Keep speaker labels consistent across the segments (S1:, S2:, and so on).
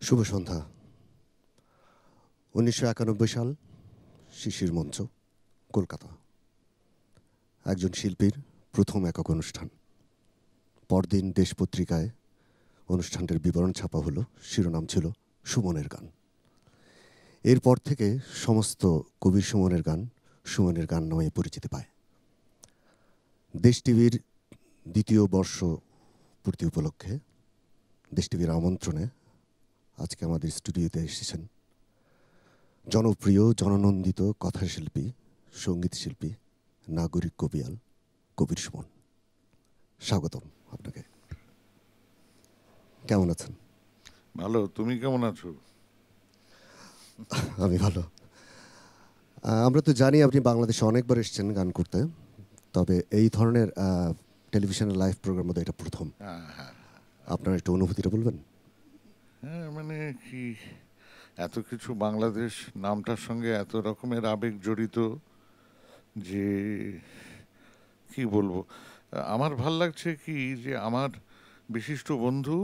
S1: শুভ সন্ধ্যা। ১৯৯১ সাল, শিশির মঞ্চ, কলকাতা। একজন শিল্পীর প্রথম একক অনুষ্ঠান। পরদিন দেশ পত্রিকায় অনুষ্ঠানটির বিবরণ ছাপা হলো। শিরোনাম ছিল সুমনের গান। এরপর থেকে সমস্ত কবির সুমনের গান সুমনের গান নামে পরিচিতি পায়। দেশ টিভির দ্বিতীয় বর্ষ পূর্তি উপলক্ষে দেশ টিভির আমন্ত্রণে আজকে আমাদের স্টুডিওতে এসেছেন জনপ্রিয় জননন্দিত কথাশিল্পী, সঙ্গীত শিল্পী, নাগরিক কবিয়াল কবির সুমন। স্বাগতম আপনাকে। কেমন আছেন?
S2: ভালো। তুমি কেমন আছো?
S1: আমি ভালো। আমরা তো জানি আপনি বাংলাদেশে অনেকবার এসেছেন গান করতে, তবে এই ধরনের টেলিভিশনের লাইভ প্রোগ্রাম মধ্যে এটা প্রথম। আপনার একটু অনুভূতিটা বলবেন?
S2: হ্যাঁ, মানে কি, এত কিছু, বাংলাদেশ নামটার সঙ্গে এত রকমের আবেগ জড়িত যে কি বলবো। আমার ভাল লাগছে কি যে আমার বিশিষ্ট বন্ধু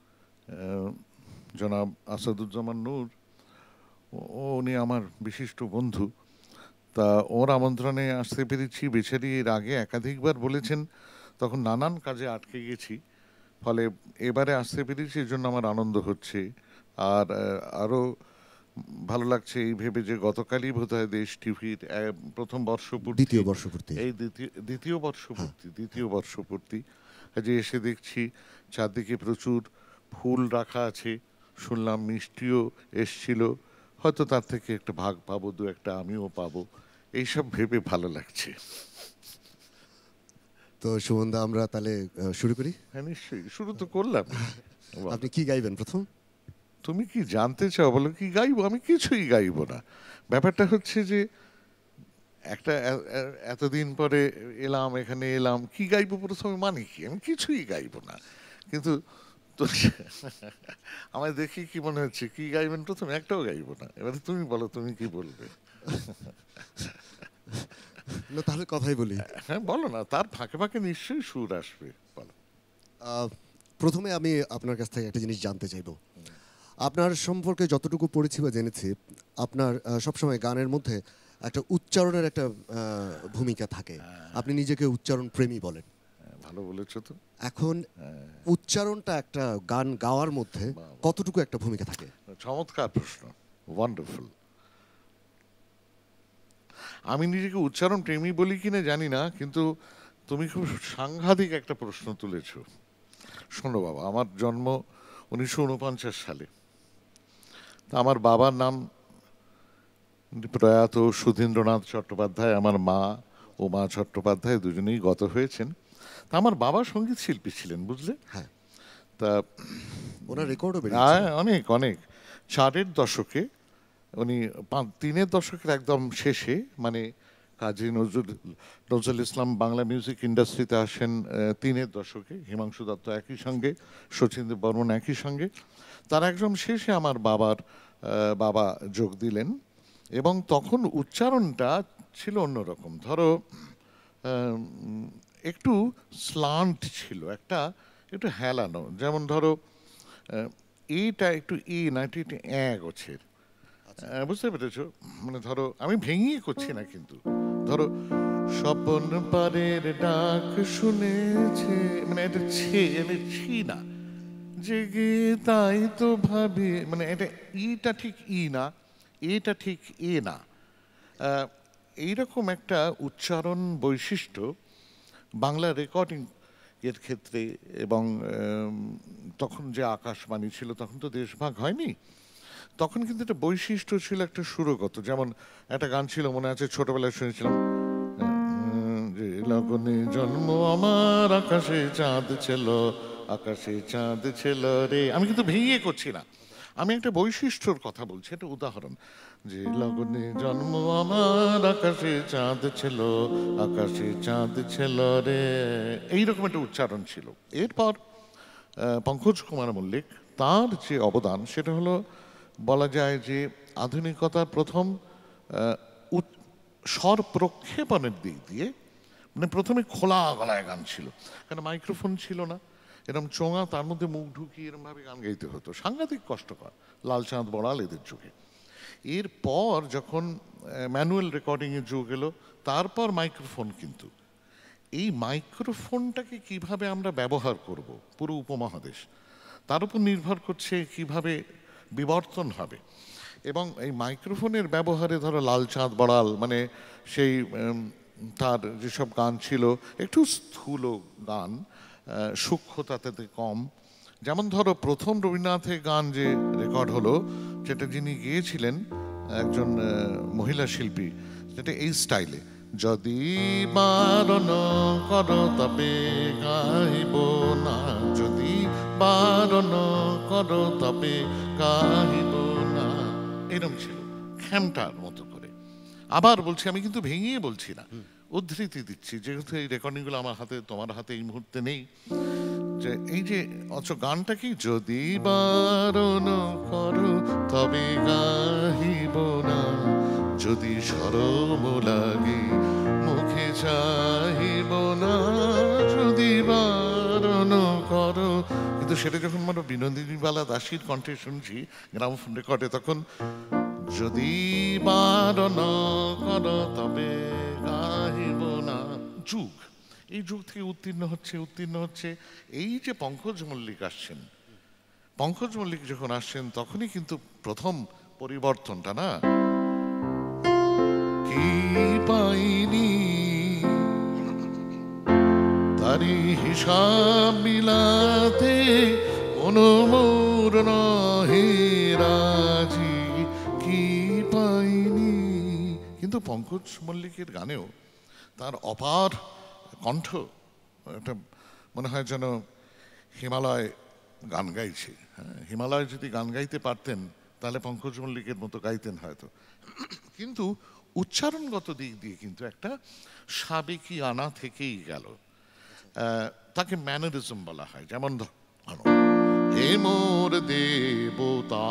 S2: জনাব আসাদুজ্জামান নূর, উনি আমার বিশিষ্ট বন্ধু। তা ওর আমন্ত্রণে আসতে পেরেছি। বেচারি এর আগে একাধিকবার বলেছেন, তখন নানান কাজে আটকে গেছি, ফলে এবারে আসতে পেরেছি, এই জন্য আমার আনন্দ হচ্ছে। আর আরও ভালো লাগছে এই ভেবে যে গতকালই বোধহয় দেশ টিভির প্রথম বর্ষপূর্তি,
S1: দ্বিতীয় বর্ষপূর্তি,
S2: এই দ্বিতীয় বর্ষপূর্তি যে এসে দেখছি চারদিকে প্রচুর ফুল রাখা আছে, শুনলাম মিষ্টিও এসছিল, হয়তো তার থেকে একটা ভাগ পাবো, দু একটা আমিও পাবো, এইসব ভেবে ভালো লাগছে।
S1: তো সুমনদা, আমরা তাহলে শুরু করি।
S2: হ্যাঁ, নিশ্চয়ই, শুরু তো করলাম।
S1: আপনি কি গাইবেন প্রথম?
S2: তুমি কি জানতে চাও? বলো কি গাইবো? আমি কিছুই গাইবো না। ব্যাপারটা হচ্ছে যে একটা এতদিন পরে এলাম, এখানে এলাম, কি গাইবো প্রথমে মানে কি? আমি কিছুই গাইবো না। কিন্তু তো আমায় দেখি কি মনে হচ্ছে, কি গাইবেন প্রথমে? একটাও গাইবো না। এবারে তুমি বলো, তুমি কি বলবে?
S1: না, তাহলে কথাই বলি।
S2: হ্যাঁ, বলো না, তার ফাঁকে ফাঁকে নিশ্চয়ই সুর আসবে, বলো।
S1: প্রথমে আমি আপনার কাছ থেকে একটা জিনিস জানতে চাইব। আপনার সম্পর্কে যতটুকু পড়েছি বা জেনেছি, আপনার সবসময় গানের মধ্যে একটা উচ্চারণের একটা ভূমিকা থাকে। আপনি নিজেকে উচ্চারণ প্রেমী বলেন।
S2: ভালো বলেছো তো।
S1: এখন উচ্চারণটা একটা গান গাওয়ার মধ্যে কতটুকু একটা ভূমিকা থাকে?
S2: চমৎকার প্রশ্ন, ওয়ান্ডারফুল। আমি নিজেকে উচ্চারণ প্রেমী বলি কিনা জানি না, কিন্তু তুমি খুব সাংঘাতিক একটা প্রশ্ন তুলেছ। শোনো বাবা, আমার জন্ম 1949 সালে। তা আমার বাবার নাম প্রয়াত সুধীন্দ্রনাথ চট্টোপাধ্যায়, আমার মা উমা চট্টোপাধ্যায়, দুজনেই গত হয়েছেন। তা আমার বাবা সঙ্গীত শিল্পী ছিলেন, বুঝলে।
S1: হ্যাঁ,
S2: তা
S1: ওনার রেকর্ডও বেরিয়েছে।
S2: অনেক অনেক 4-এর দশকে, উনি 3-এর দশকের একদম শেষে, মানে কাজী নজরুল ইসলাম বাংলা মিউজিক ইন্ডাস্ট্রিতে আসেন 3-এর দশকে, হিমাংশু দত্ত একই সঙ্গে, শচীন্দ্র বর্মন একই সঙ্গে। তার একদম শেষে আমার বাবা যোগ দিলেন, এবং তখন উচ্চারণটা ছিল অন্যরকম। ধরো একটু স্লান্ট ছিল, একটু হেলানো। যেমন ধরো এইটা একটু না, একটু গোছের, বুঝতে পেরেছো? মানে ধরো, আমি ভেঙিয়ে করছি না, কিন্তু ধরো স্বপন পারের ডাক শুনেছে, মানে এটা ছি না, জেগে তাই তো ভাবি, মানে এটা ইটা ঠিক না, এটা ঠিক না। এইরকম একটা উচ্চারণ বৈশিষ্ট্য বাংলা রেকর্ডিং এর ক্ষেত্রে, এবং তখন যে আকাশবাণী ছিল, তখন তো দেশভাগ হয়নি, তখন কিন্তু একটা বৈশিষ্ট্য ছিল, একটা সুরগত। যেমন একটা গান ছিল, মনে আছে, ছোটবেলায় শুনেছিলাম, যে লগনে জন্ম আমার, আকাশে চাঁদ ছিল, আকাশে চাঁদ ছিল রে। আমি কিন্তু ভেঙে করছি না, আমি একটা বৈশিষ্ট্যর কথা বলছি, একটা উদাহরণ, যে লগনে জন্ম আমার, আকাশে চাঁদ ছিল, আকাশে চাঁদ ছিল রে। এইরকম একটা উচ্চারণ ছিল। এরপর পঙ্কজ কুমার মল্লিক, তার যে অবদান, সেটা হলো, বলা যায় যে আধুনিকতার প্রথম স্বর প্রক্ষেপণের দিক দিয়ে, মানে প্রথমে খোলা গলায় গান ছিল, কারণ মাইক্রোফোন ছিল না, এরকম চোঙা, তার মধ্যে মুখ ঢুকিয়ে এরকম ভাবে গান গাইতে হতো, সাংঘাতিক কষ্টকর, লালচাঁদ বড়াল এদের যুগে। এরপর যখন ম্যানুয়াল রেকর্ডিংয়ের যুগ এলো, তারপর মাইক্রোফোন। কিন্তু এই মাইক্রোফোনটাকে কিভাবে আমরা ব্যবহার করব পুরো উপমহাদেশ, তার উপর নির্ভর করছে কিভাবে বিবর্তন হবে। এবং এই মাইক্রোফোনের ব্যবহারে ধরো লালচাঁদ বড়াল, মানে সেই তার যেসব গান ছিল একটু স্থূল গান, সূক্ষ্মতা তাতে কম। যেমন ধরো প্রথম রবীন্দ্রনাথের গান যে রেকর্ড হলো, যেটা যিনি গেয়েছিলেন একজন মহিলা শিল্পী, যেটা এই স্টাইলে, যদি বারণ করো তবে গাইব না, যদি বারণ করো তবে গাইব না, এরম ছিল খ্যামটার মতো করে। আবার বলছি, আমি কিন্তু ভেঙিয়ে বলছি না, উদ্ধৃতি দিচ্ছি, যেহেতু এই রেকর্ডিংগুলো আমার হাতে, তোমার হাতে এই মুহূর্তে নেই। যে এই যে গানটা কি, যদি বারণ করো তবে গাহিব না, যদি শরম লাগে মুখে চাহিব না, যদি বারণ করো। কিন্তু সেটা যখন মানে বিনোদিনী বালা দাসীর কণ্ঠে শুনছি গ্রামোফোন রেকর্ডে, তখন যদি বারণ করো তবে গাহিব না। যুগ, এই যুগ থেকে উত্তীর্ণ হচ্ছে এই যে পঙ্কজ মল্লিক আসছেন। পঙ্কজ মল্লিক যখন আসছেন তখনই কিন্তু প্রথম পরিবর্তনটা, না? কি পাইনি তারি হিসাব মিলাতে, কোনো মোর নহে রাজি, কি পাইনি। কিন্তু পঙ্কজ মল্লিকের গানেও তার অপার কণ্ঠ, এটা মনে হয় যেন হিমালয় গান গাইছে। হ্যাঁ, হিমালয় যদি গান গাইতে পারতেন তাহলে পঙ্কজ মল্লিকের মতো গাইতেন হয়তো। কিন্তু উচ্চারণগত দিক দিয়ে কিন্তু একটা সাবেকি আনা থেকেই গেল। তাকে ম্যানারিজম বলা হয়। যেমন হে মোর দেবতা,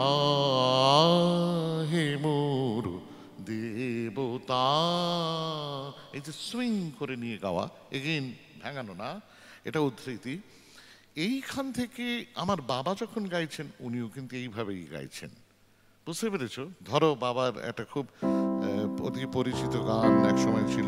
S2: হে মোর দেবতা, এই যে সুইং করে নিয়ে গাওয়া, এগেইন ভাঙানো না, এটা উদ্ধৃতি। এইখান থেকে আমার বাবা যখন গাইছেন, উনিও কিন্তু এইভাবেই গাইছেন। বুঝতে পেরেছো? ধরো বাবার একটা খুব অতি পরিচিত গান এক সময় ছিল,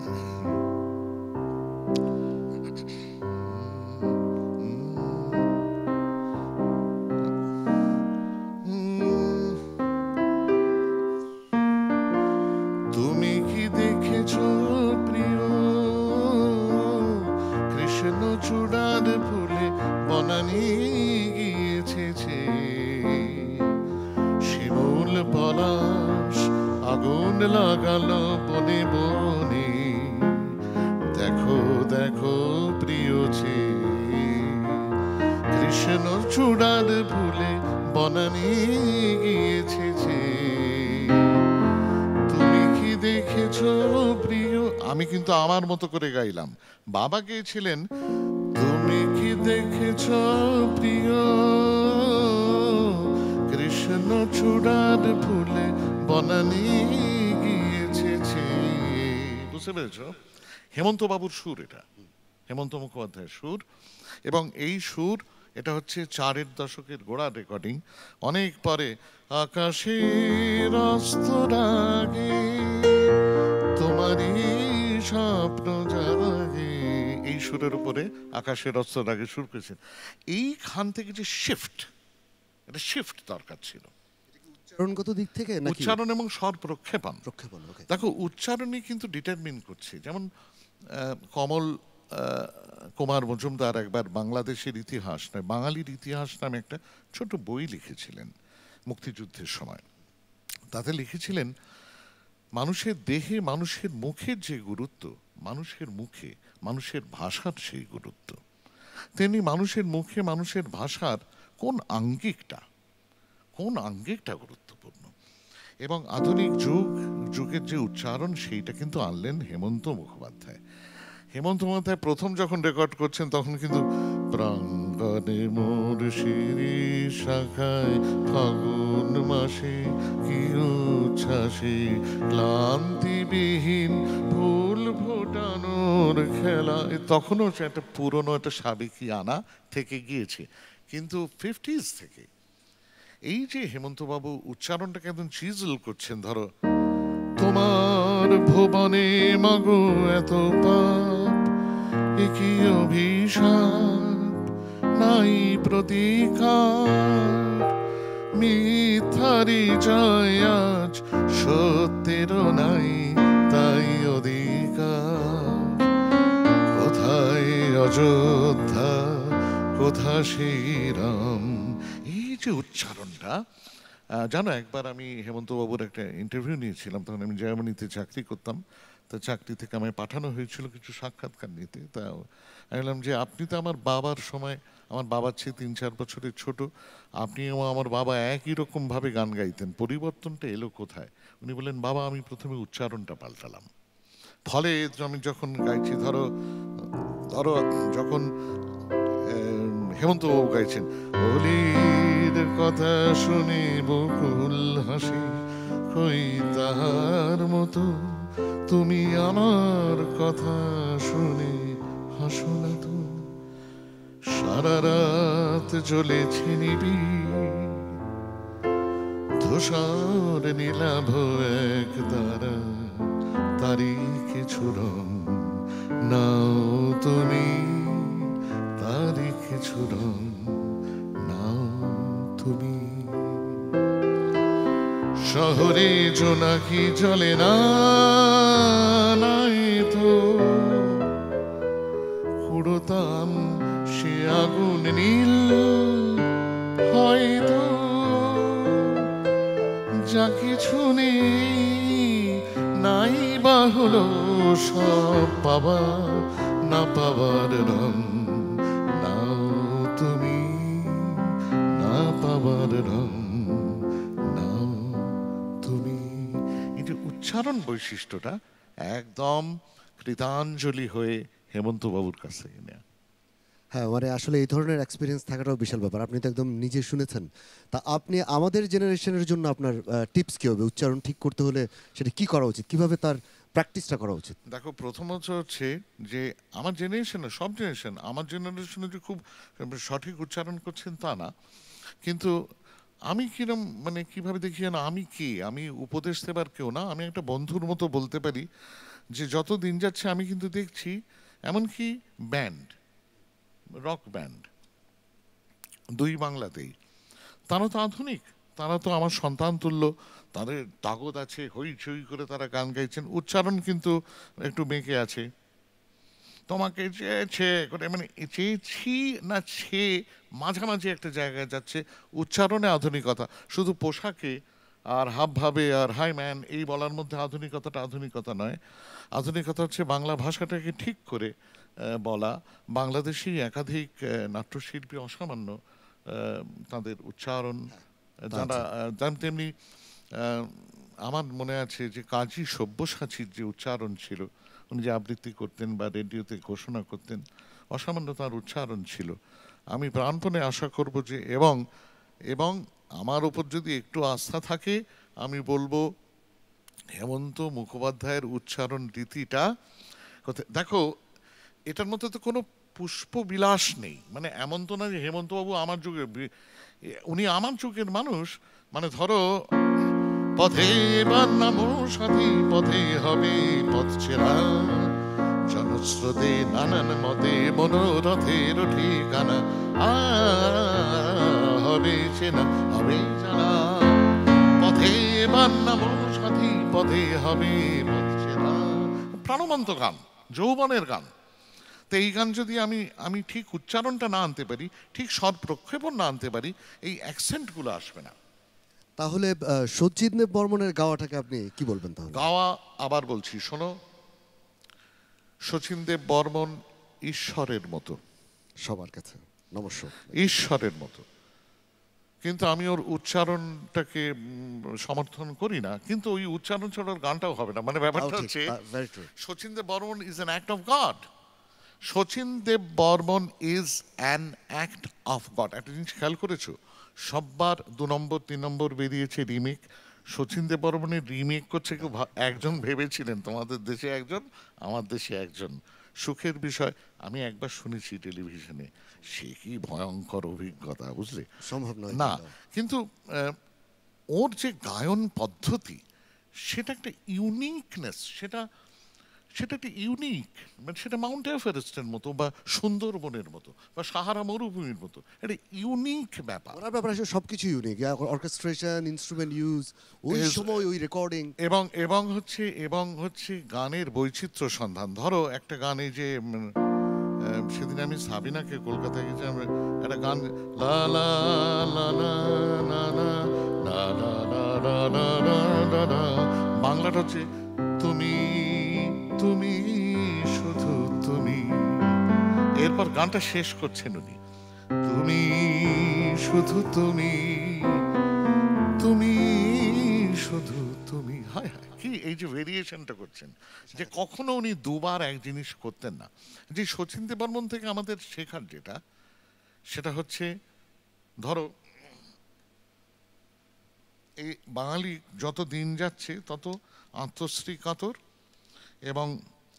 S2: তুমি কি দেখেছো প্রিয় কৃষ্ণ চূড়ার ফুলে বনানি গিয়েছে, শিমুল পলাশ আগুন লাগালো বনে বনে, দেখো দেখো প্রিয় ছে, কৃষ্ণ চূড়ার ফুলে বনানি গিয়েছে, তুমি কি দেখেছো প্রিয়। আমি কিন্তু আমার মতো করে গাইলাম, বাবা গেয়েছিলেন তুমি কি দেখেছো প্রিয় কৃষ্ণ চূড়ার ফুলে বনানি গিয়েছে। বুঝতে পেরেছ? হেমন্ত বাবুর সুর, এটা হেমন্ত মুখোপাধ্যায়ের সুর। এবং এই সুর, এটা হচ্ছে 4-এর দশকের গোড়ার রেকর্ডিং। অনেক পরে আকাশের অস্ত রাগে তোমারই স্বপ্ন জাগে, এই সুরের উপরে আকাশের অস্ত রাগে সুর করেছেন। এইখান থেকে যে শিফট, এটা শিফট দরকার ছিল
S1: উচ্চারণগত দিক থেকে,
S2: উচ্চারণ এবং স্বর প্রক্ষেপণ।
S1: ওকে।
S2: দেখো, উচ্চারণই কিন্তু ডিটারমিন করছে। যেমন কমল কুমার মজুমদার একবার বাংলাদেশের ইতিহাস নয়, বাঙালির ইতিহাস নামে একটা ছোট বই লিখেছিলেন মুক্তিযুদ্ধের সময়। তাতে লিখেছিলেন মানুষের দেহে, মানুষের মুখের যে গুরুত্ব, মানুষের মুখে মানুষের ভাষার সেই গুরুত্ব, তেমনি মানুষের মুখে মানুষের ভাষার কোন আঙ্গিকটা গুরুত্বপূর্ণ। এবং আধুনিক যুগের যে উচ্চারণ, সেইটা কিন্তু আনলেন হেমন্ত মুখোপাধ্যায়। হেমন্ত মুখোপাধ্যায় প্রথম যখন রেকর্ড করছেন, তখন কিন্তু প্রাঙ্গণে মোর শিরি শাখায় ফাগুন মাসে কি উচ্ছ্বাসে ক্লান্তিবিহীন ফুল ফোটানোর খেলা, তখনও সে একটা পুরনো একটা সাবেকি আনা থেকে গিয়েছে। কিন্তু 50s থেকে এই যে হেমন্তবাবু উচ্চারণটাকে একদম চিজল করছেন, ধরো তোমার ভুবনে মাগো এত পাপ, কি অভিশাপ নাই প্রতিকার, মিথ্যারি জয় আজ সত্যের নাই তাই অধিকার, কোথায় অযোধ্যা কোথা শ্রীরাম। এই যে উচ্চারণটা, জানো একবার আমি হেমন্তবাবুর একটা ইন্টারভিউ নিয়েছিলাম, তখন আমি জার্মানিতে চাকরি করতাম। তা চাকরি থেকে আমায় পাঠানো হয়েছিল কিছু সাক্ষাৎকার নিতে। তা আমি বললাম যে আপনি তো আমার বাবার সময়, আমার বাবার চেয়ে 3-4 বছরের ছোট, আপনি এবং আমার বাবা একই রকমভাবে গান গাইতেন, পরিবর্তনটা এলো কোথায়? উনি বললেন, বাবা আমি প্রথমে উচ্চারণটা পাল্টালাম, ফলে আমি যখন গাইছি, ধরো ধরো যখন হেমন্তবাবু গাইছেন, হোলির কথা শুনে বকুল হাসি, কই তাহার মতো তুমি আমার কথা শুনে হাসো না তো, সারা রাত জ্বলেছে নিবিড় ধূসর নীলাভ এক তারা, তারই কিছু রং নাও তুমি, তারই কিছু রং নাও তুমি। শহরে জোনাকি জ্বলে না, নাই তো কুড়োতাম সে আগুন নীল, হয়তো যা কিছু নেই নাই বা হলো সব পাবা না পাবার রং নাও তুমি, না পাবার রং নাও তুমি। এই যে উচ্চারণ বৈশিষ্ট্যটা একদম কৃতাঞ্জলি হয়ে হেমন্তবাবুর কাছে নেয়া।
S1: হ্যাঁ, মানে আসলে এই ধরনের এক্সপিরিয়েন্স থাকাটাও বিশাল ব্যাপার। আপনি তো একদম নিজে শুনেছেন। তা আপনি আমাদের জেনারেশনের জন্য আপনার টিপস কি হবে? উচ্চারণ ঠিক করতে হলে সেটা কি করা উচিত? কিভাবে তার প্র্যাকটিসটা করা উচিত?
S2: দেখো, প্রথমত হচ্ছে যে আমার জেনারেশনে, সব জেনারেশন, আমার জেনারেশনে যে খুব সঠিক উচ্চারণ করছেন তা না, কিন্তু আমি কিরম মানে কিভাবে দেখি না, আমি কে, আমি উপদেশ দেবার কেউ না, আমি একটা বন্ধুর মতো বলতে পারি যে যত দিন যাচ্ছে আমি কিন্তু দেখছি এমনকি ব্যান্ড, রক ব্যান্ড দুই বাংলাতেই, তারা তো আধুনিক, তারা তো আমার সন্তান তুল্য, তাদের তাগদ আছে, হইচই করে তারা গান গাইছেন, উচ্চারণ কিন্তু একটু বেঁকে আছে। তোমাকে চেয়েছে করে, মানে চেয়েছি না ছে, মাঝামাঝি একটা জায়গায় যাচ্ছে, উচ্চারণে আধুনিকতা, শুধু পোশাকে আর হাবভাবে আর হাই ম্যান এই বলার মধ্যে আধুনিকতাটা আধুনিকতা নয়। আধুনিকতা হচ্ছে বাংলা ভাষাটাকে ঠিক করে বলা। বাংলাদেশি একাধিক নাট্যশিল্পী অসামান্য, তাদের উচ্চারণ যারা তেমনি আমার মনে আছে যে কাজী সব্যসাচীর যে উচ্চারণ ছিল, উনি যে আবৃত্তি করতেন বা রেডিওতে ঘোষণা করতেন, অসামান্য তার উচ্চারণ ছিল। আমি প্রাণপণে আশা করব যে, এবং এবং আমার উপর যদি একটু আস্থা থাকে, আমি বলবো হেমন্ত মুখোপাধ্যায়ের উচ্চারণ রীতিটা দেখো, এটার মধ্যে তো কোনো পুষ্পবিলাস নেই, মানে এমন তো না যে হেমন্তবাবু আমার যুগের, উনি আমার যুগের মানুষ। মানে ধরো, পথে এবার নামো সাথী, পথে হবে পথ চেনা, জনস্রোতে নানান মতে মনোরথের ঠিকানা, হবে চেনা হবে জানা, পথে এবার নামো সাথী, পথে হবে পথ চেনা। প্রাণবন্ত গান, যৌবনের গান। তো এই গান যদি আমি ঠিক উচ্চারণটা না আনতে পারি, ঠিক স্বর প্রক্ষেপণ না আনতে পারি, এই অ্যাকসেন্টগুলো আসবে না।
S1: তাহলে সচিনদেব বর্মনের গাওয়াটাকে আপনি কি বলবেন? তাহলে
S2: গাওয়া, আবার বলছি শোনো, শচীনদেব বর্মন ঈশ্বরের মতো,
S1: সবার কাছে নমস্কার,
S2: ঈশ্বরের মতো, কিন্তু আমি ওর উচ্চারণটাকে সমর্থন করি না, কিন্তু ওই উচ্চারণ ছাড়া ওর গানটাও হবে না। মানে ব্যাপারটা হচ্ছে, Sachindev Barman is an act of God. Sachindev Barman is an act of God. একটা জিনিস খেয়াল করেছো, সববার 2 নম্বর 3 নম্বর বেরিয়েছে রিমেক, শচীন দেববর্মনের রিমেক করছে কেউ একজন ভেবেছিলেন, তোমাদের দেশে একজন, আমার দেশে একজন। সুখের বিষয়, আমি একবার শুনেছি টেলিভিশনে, সে কি ভয়ঙ্কর অভিজ্ঞতা, বুঝলে?
S1: সম্ভব নয়
S2: না,
S1: কিন্তু।
S2: কিন্তু ওর যে গায়ন পদ্ধতি, সেটা একটা ইউনিকনেস, সেটা সেটা একটা ইউনিক, মানে সেটা মাউন্ট এভারেস্টের মতো বা সুন্দরবনের মতো বা সাহারা মরুভূমির মতো, একটা ইউনিক ব্যাপার।
S1: ওনার ব্যাপারে আসলে সবকিছু ইউনিক, অর্কেস্ট্রেশন, ইনস্ট্রুমেন্ট ইউজ, ওই
S2: Is-
S1: সময় ওই রেকর্ডিং।
S2: এবং হচ্ছে গানের বৈচিত্র্য সন্ধান। ধরো একটা গান, এই যে সেদিন আমি সাবিনাকে কলকাতায় গেছি, আমরা একটা গান, লা লা লা লা লা লা লা লা লা লা লা লা লা লা। বাংলাটা হচ্ছে তুমি, তুমি, শুধু তুমি। এরপর গানটা শেষ করছেন উনি, তুমি, শুধু তুমি, তুমি, শুধু তুমি। হায় হায়, কি এই যে ভেরিয়েশনটা করছেন, যে কখনো উনি দুবার এক জিনিস করতেন না। যে শচীন দেববর্মন থেকে আমাদের শেখার যেটা, সেটা হচ্ছে, ধরো এই বাঙালি যত দিন যাচ্ছে তত আত্মশ্রী কাতর এবং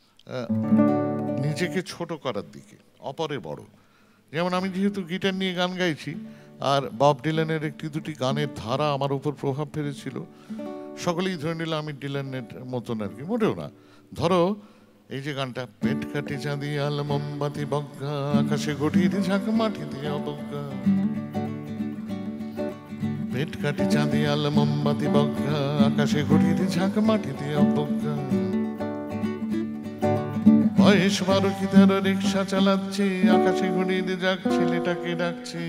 S2: নিজেকে ছোট করার দিকে, অপরে বড়। যেমন আমি যেহেতু গিটার নিয়ে গান গাইছি, আর বব ডিলানের একটি দুটি গানের ধারা আমার উপর প্রভাব ফেলেছিল, সকলেই ধরে নিল আমি ডিলানের মতন আর কি, মোটেও না। ধরো এই যে গানটা, পেট কাটি চাঁদি আল মোমবাতি বজ্ঞা, আকাশে গঠির ঝাঁক মাটিতে অবজ্ঞা, পেট কাটি চাঁদি আল মোমবাতি বজ্ঞা, আকাশে গঠির ঝাঁক মাটিতে অবজ্ঞা, বয়স 12 কি 13 রিক্সা চালাচ্ছে, আকাশে ঘুরিয়ে যাক ছেলেটাকে ডাকছে,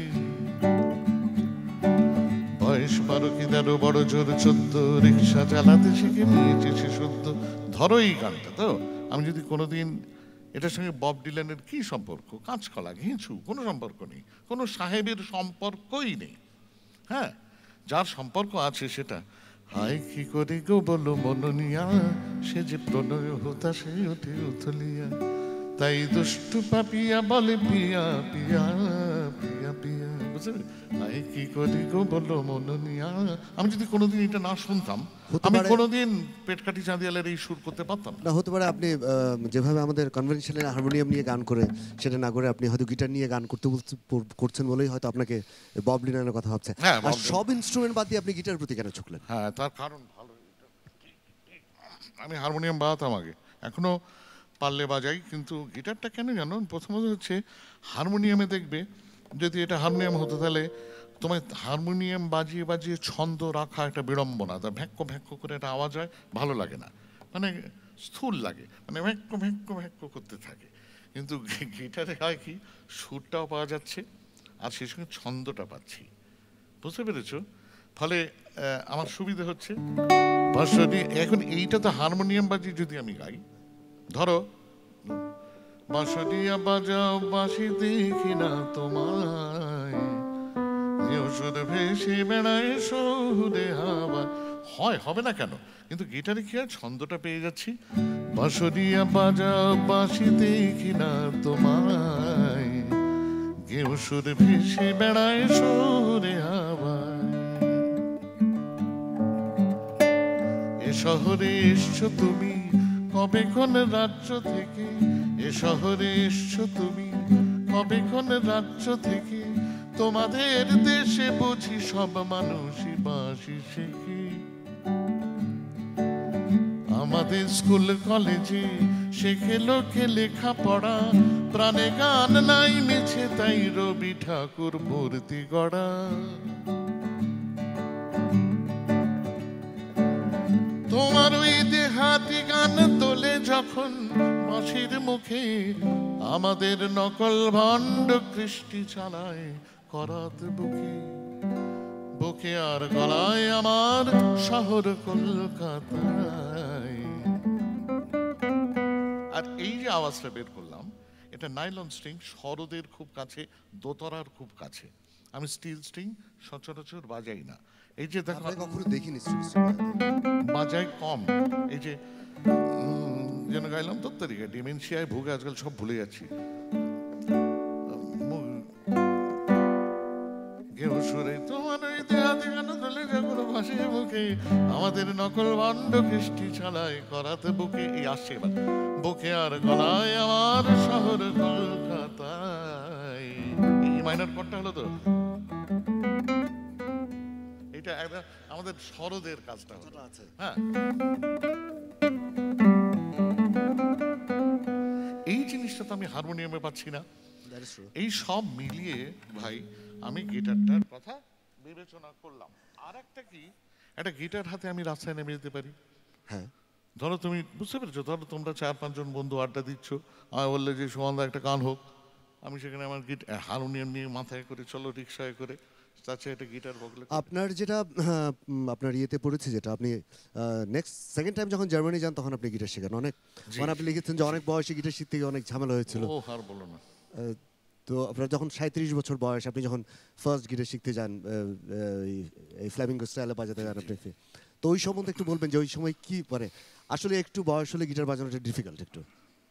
S2: বয়স 12 কি 13 বড় জোর 14, রিক্সা চালাতে শিখে নিয়েছে সে সদ্য। ধরো এই গানটা, তো আমি যদি কোনোদিন এটার সঙ্গে বব ডিলানের কি সম্পর্ক, কাঁচকলা ঘিঁচু, কোনো সম্পর্ক নেই, কোনো সাহেবের সম্পর্কই নেই। হ্যাঁ, যার সম্পর্ক আছে সেটা, হায় কি করে গো বলো মননিয়া, সে যে প্রণয় হতাশে ওঠে উথলিয়া, তাই দুষ্টু পাপিয়া বলে পিয়া পিয়া পিয়া পিয়া, বুঝলে? হায় কি করে গো বলো মননিয়া। আমি যদি কোনোদিন এটা না শুনতাম,
S1: হতে
S2: আমি
S1: পারে-
S2: কোনোদিন পেট কাটি চাঁদিয়ালের এই সুর করতে পারতাম না।
S1: না, হতে পারে আপনি যেভাবে আমাদের কনভেনশনাল হারমোনিয়াম নিয়ে গান করে সেটা না করে আপনি হয়তো গিটার নিয়ে গান করছেন বলেই হয়তো আপনাকে বব ডিলানের কথা ভাবছে।
S2: হ্যাঁ,
S1: আর
S2: বব
S1: সব ইনস্ট্রুমেন্ট বাদ দিয়ে আপনি গিটারের প্রতি কেন ঝুঁকলেন?
S2: হ্যাঁ, তার কারণ ভালো, আমি হারমোনিয়াম বাজাতাম আগে, এখনো পারলে বাজাই, কিন্তু গিটারটা কেন জানো, প্রথমত হচ্ছে হারমোনিয়ামে দেখবে, যদি এটা হারমোনিয়াম হতো তাহলে তোমার হারমোনিয়াম বাজিয়ে বাজিয়ে ছন্দ রাখা একটা বিড়ম্বনা, তা ভ্যাক্য ভ্যাক্য করে একটা আওয়াজ হয়, ভালো লাগে না, মানে স্থূল লাগে, মানে ভ্যাক্য ভ্যাক্য ভ্যাক্য করতে থাকে। কিন্তু গিটারে হয় কি, সুরটাও পাওয়া যাচ্ছে আর সেই সঙ্গে ছন্দটা পাচ্ছি, বুঝতে পেরেছো? ফলে আমার সুবিধা হচ্ছে। বাঁশরি, এখন এইটা তো হারমোনিয়াম বাজি যদি আমি গাই, ধরো বাঁশরিয়া বাজাও বাঁশি দেখি না তোমায়, সুর ভেসে বেড়ায় শহুরে হাওয়া, হয় হবে না কেন? কিন্তু গিটারে কি হয়, ছন্দটা পেয়ে যাচ্ছি, বাঁশরিয়া বাজাও বাঁশি দেখি না তোমায়, কেউ সুর ভেসে বেড়ায় শহুরে হাওয়া, এ শহরে এসছো তুমি কবে কোন রাজ্য থেকে, এ শহরে এসছো তুমি কবে কোন রাজ্য থেকে, তোমাদের দেশে বুঝি সব মানুষই বাঁশি শেখে, আমাদের স্কুল কলেজে শেখে লোকে লেখাপড়া, প্রাণে গান নাই মিছে তাই রবি ঠাকুর মূর্তি গড়া, তোমার ওই দেহাতি গান তোলে যখন বাঁশির মুখে, আমাদের নকল ভণ্ড কৃষ্টি চালায় করাত বুকে, বুকে আর গলায় আমার শহর কলকাতায়। আর এই যে আওয়াজটা বের করলাম, এটা নাইলন স্ট্রিং, সরোদের খুব কাছে, দোতরার খুব কাছে। আমি স্টিল স্ট্রিং সচরাচর বাজাই না। এই যে দেখো,
S1: আপনাকে কখনো দেখিনি স্ট্রিং
S2: বাজাই কম। এই যে যেন গাইলাম তোর তারিখে, ডিমেনশিয়ায় ভুগে আজকাল সব ভুলে যাচ্ছি। গেও সুরে তোমার ওই হাতে হাতে কেন দলে যখন ভাসে বুকে আমাদের নকল বান্ড কৃষ্টি ছাড়ায় করাতে বুকে এই আসছে এবার বুকে আর গলায় আমার শহর কলকাতায় এই মাইনর কর্ডটা হলো তো এটা একটা আমাদের সরোদের কাজটা হলো হ্যাঁ এই জিনিসটা তো আমি হারমোনিয়ামে পাচ্ছি না এই সব মিলিয়ে ভাই আমি গিটারটার কথা বিবেচনা করলাম আর একটা কি একটা গিটার হাতে আমি রাস্তায় নেমে যেতে পারি
S1: হ্যাঁ
S2: ধরো তুমি বুঝতে পেরেছো ধরো তোমরা 4-5 জন বন্ধু আড্ডা দিচ্ছ আমি বললে যে সুমনদা একটা গান হোক আমি সেখানে আমার হারমোনিয়াম নিয়ে মাথায় করে চলো রিক্সায় করে তার চেয়ে একটা গিটার বগলে
S1: আপনার যেটা আপনার ইয়েতে পড়েছে যেটা আপনি নেক্সট সেকেন্ড টাইম যখন জার্মানি যান তখন আপনি গিটার শেখেন অনেক মানে আপনি লিখেছেন যে অনেক বয়সে গিটার শিখতে গিয়ে অনেক ঝামেলা হয়েছিল
S2: ও আর বলো না
S1: তো আপনার যখন 37 বছর বয়স আপনি যখন ফার্স্ট গিটার শিখতে যান এই ফ্ল্যামিঙ্গো স্টাইলে বাজাতে যান আপনি তো ওই সম্বন্ধে একটু বলবেন যে ওই সময় কি মানে আসলে একটু বয়স হলে গিটার বাজানোটা ডিফিকাল্ট একটু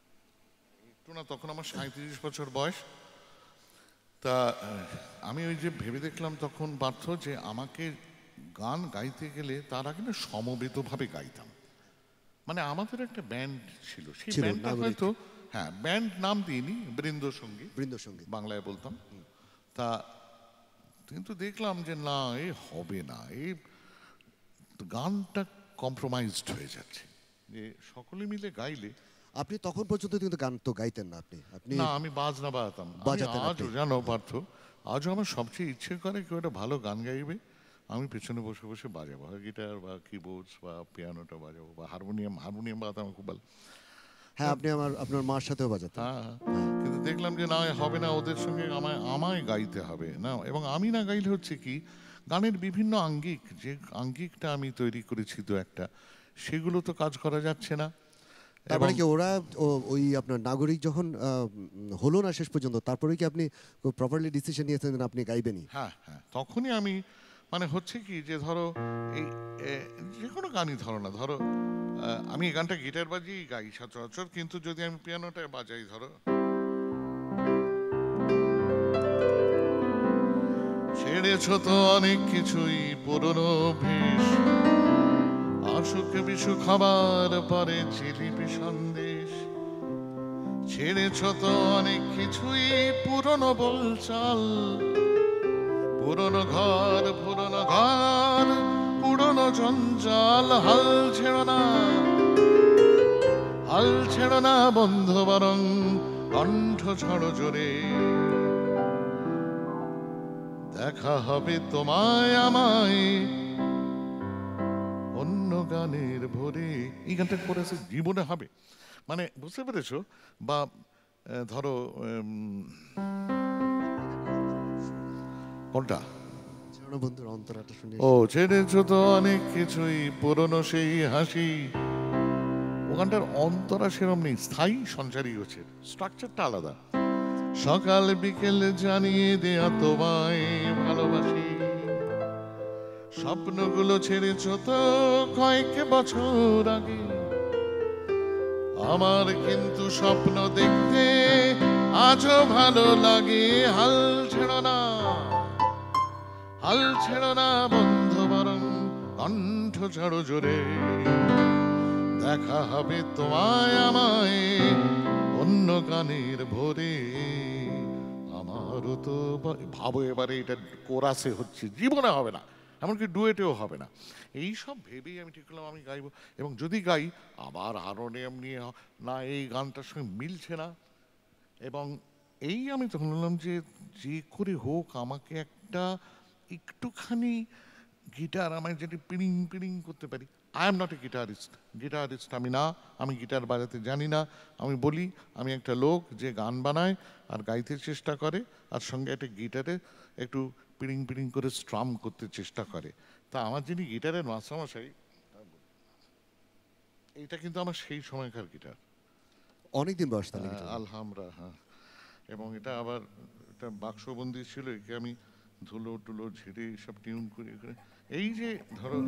S2: না তখন আমার 37 বছর বয়স তা আমি ওই যে ভেবে দেখলাম তখন পার্থ যে আমাকে গান গাইতে গেলে তার আগে না সমবেতভাবে গাইতাম মানে আমাদের একটা ব্যান্ড ছিল সেই ব্যান্ডটা হয়তো হ্যাঁ ব্যান্ড নাম দিইনি বৃন্দসঙ্গীত বাংলায় বলতাম তা কিন্তু দেখলাম যে না এ হবে না এই গানটা কম্প্রোমাইজড হয়ে যাচ্ছে যে সকলে মিলে গাইলে
S1: আপনি তখন পর্যন্ত কিন্তু গান তো গাইতেন না আপনি
S2: না আমি বাজনা বাজাতাম আজও জানো পার্থ আজও আমার সবচেয়ে ইচ্ছে করে কেউ একটা ভালো গান গাইবে আমি পেছনে বসে বসে বাজাবো গিটার বা কিবোর্ডস বা পিয়ানোটা বাজাবো বা হারমোনিয়াম বাজাতাম খুব ভালো
S1: হ্যাঁ আপনি আপনার মার সাথেও বাজাতেন
S2: হ্যাঁ কিন্তু দেখলাম যে না হবে না ওদের সঙ্গে আমায় গাইতে হবে না এবং আমি না গাইলে হচ্ছে কি গানের বিভিন্ন আঙ্গিক যে আঙ্গিকটা আমি তৈরি করেছি তো একটা সেগুলো তো কাজ করা যাচ্ছে না
S1: তারপরে কি ওরা ওই আপনার নাগরিক যখন হলো না শেষ পর্যন্ত তারপরে কি আপনি প্রপারলি ডিসিশন নিয়েছেন যে আপনি গাইবেনই
S2: হ্যাঁ হ্যাঁ তখনই আমি মানে হচ্ছে কি যে ধরো এই যে কোনো গানই ধরো না ধরো আমি এই গানটা গিটার বাজিয়েই গাই সচরাচর কিন্তু যদি আমি পিয়ানোটা বাজাই ধরো ছেড়েছ তো অনেক কিছুই পুরনো ভেষ অসুখ বিসুখ খাবার পরে জিলিপি সন্দেশ ছেড়েছ তো অনেক কিছুই পুরনো বলচাল পুরনো ঘর পুরনো জঞ্জাল হাল ছেড়ো না বন্ধু বরং কণ্ঠ ঝড় জোরে দেখা হবে তোমায় আমায় অন্য গানের ভোরে এই গানটা করেছে জীবনে হবে মানে বুঝতে পেরেছো বা ধরো কোনটা
S1: বন্ধুর অন্তরাটা শুনে
S2: ও ছেড়েছো তো অনেক কিছুই পুরনো সেই হাসি ও গানটার অন্তরা সেরম নেই স্থায়ী সঞ্চারী হচ্ছে স্ট্রাকচারটা আলাদা সকাল বিকেল জানিয়ে দেয়া তোমায় ভালোবাসি স্বপ্নগুলো ছেড়েছ তো কয়েক বছর আগে আমার কিন্তু স্বপ্ন দেখতে আজও ভালো লাগে হাল ছেড়ো না বন্ধু বরং কণ্ঠ ঝড়ো জোরে দেখা হবে তোমায় আমায় অন্য গানের ভোরে আমারও তো ভাবো এবারে এটা কোরাসে হচ্ছে জীবনে হবে না এমনকি ডুয়েটেও হবে না এই সব ভেবেই আমি ঠিক করলাম আমি গাইবো এবং যদি গাই আবার হারমোনিয়াম নিয়ে না এই গানটার সঙ্গে মিলছে না এবং এই আমি তখন বললাম যে করে হোক আমাকে একটা একটুখানি গিটার আমি যেটি পিড়িং পিড়িং করতে পারি I am not a guitarist আমি না আমি গিটার বাজাতে জানি না আমি বলি আমি একটা লোক যে গান বানায় আর গাইতে চেষ্টা করে আর সঙ্গে একটা গিটারে একটু পিড়িং পিড়িং করে স্ট্রাম করতে চেষ্টা করে তা আমার যিনি গিটারের মাস্টারমশাই এইটা কিন্তু আমার সেই সময়কার গিটার
S1: অনেকদিন বয়স
S2: আলহামরা হ্যাঁ এবং এটা আবার একটা বাক্সবন্দি ছিল একে আমি ধুলো টুলো ঝেড়ে সব টিউন করে এই যে ধরো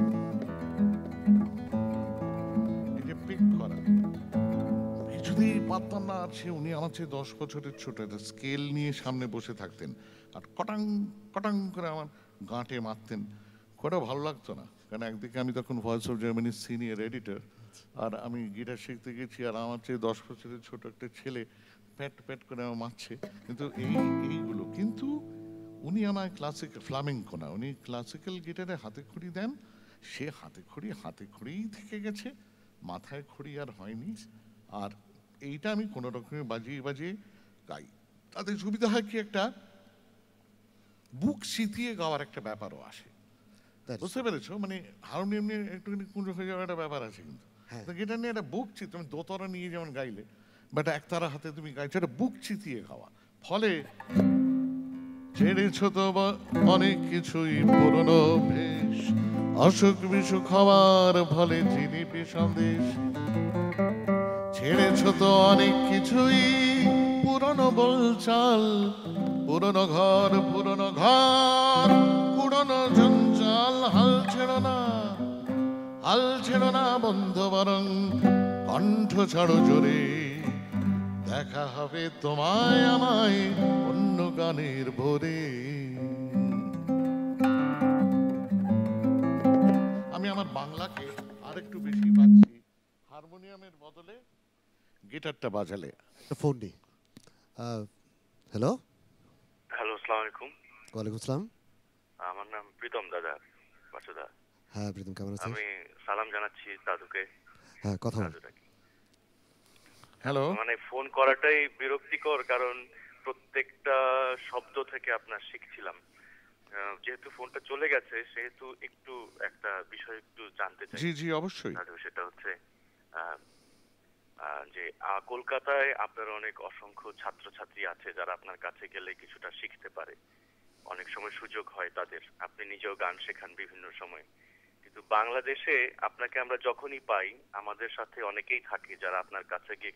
S2: এই যে পিক করা কিছুতেই পারতাম না। আর উনি আমার চেয়ে 10 বছরের ছোট, একটা স্কেল নিয়ে সামনে বসে থাকতেন আর কটাং কটাং করে আমার গাঁটে মারতেন। কটা ভালো লাগতো না, কারণ একদিকে আমি তখন ভয়েস অফ জার্মানির সিনিয়র এডিটর, আর আমি গিটার শিখতে গেছি, আর আমার চেয়ে 10 বছরের ছোট একটা ছেলে প্যাট প্যাট করে আমার মারছে। কিন্তু এইগুলো কিন্তু উনি আমায় ক্লাসিক্যাল ফ্লামেঙ্কো না, উনি ক্লাসিক্যাল গিটারে হাতে খড়ি দেন, সে হাতে খড়িই থেকে গেছে, মাথায় খড়ি আর হয়নি। আর এইটা আমি কোনো রকমে বাজিয়ে গাই। তাতে সুবিধা হয় কি, একটা বুক সিতিয়ে গাওয়ার একটা ব্যাপারও আসে, বুঝতে পেরেছো? মানে হারমোনিয়াম নিয়ে একটুখানি কুঁজো হয়ে যাওয়ার একটা ব্যাপার আছে, কিন্তু গিটার নিয়ে একটা বুক চিত, তুমি দোতারা নিয়ে যেমন গাইলে, বাট একতারা হাতে তুমি গাইছো, একটা বুক চিতিয়ে গাওয়া। ফলে ছেড়েছো তো অনেক কিছুই পুরনো বেশ, অসুখ বিসুখ হওয়ার ফলে জিলিপি সন্দেশ। ছেড়েছো তো অনেক কিছুই পুরনো বলচাল, পুরনো ঘর পুরনো জঞ্জাল। হাল ছেড়ো না বন্ধু, বরং কণ্ঠ ছাড়ো জোরে, দেখা হবে তোমায় আমায় অন্য গানের ভোরে। আমি আমার বাংলাকে আরেকটু বেশি পাচ্ছি হারমোনিয়ামের বদলে গিটারটা বাজালে।
S1: ফোন নেই। হ্যালো,
S3: আসসালামু আলাইকুম।
S1: ওয়ালাইকুম আসসালাম।
S3: আমার নাম প্রীতম দাদা, বাসুদা।
S1: হ্যাঁ প্রীতম, কেমন আছেন?
S3: আমি সালাম জানাচ্ছি দাদুকে।
S1: হ্যাঁ, কথা বল।
S2: হ্যালো।
S3: মানে ফোন করাটাই বিরক্তিকর, কারণ প্রত্যেকটা শব্দ থেকে আপনার শিখছিলাম। যেহেতু ফোনটা চলে গেছে, সেহেতু একটু একটা বিষয় একটু জানতে চাই।
S2: জি অবশ্যই
S3: দাদু, সেটা হচ্ছে যে কলকাতায় আপনার অনেক অসংখ্য ছাত্রছাত্রী আছে যারা আপনার কাছে গেলে কিছুটা শিখতে পারে। অনেক সময় সুযোগ হয় তাদের, আপনি নিজেও গান শেখান বিভিন্ন সময়। কিন্তু বাংলাদেশে আপনাকে আমরা যখনই পাই, আমাদের সাথে অনেকেই থাকে যারা আপনার কাছে গিয়ে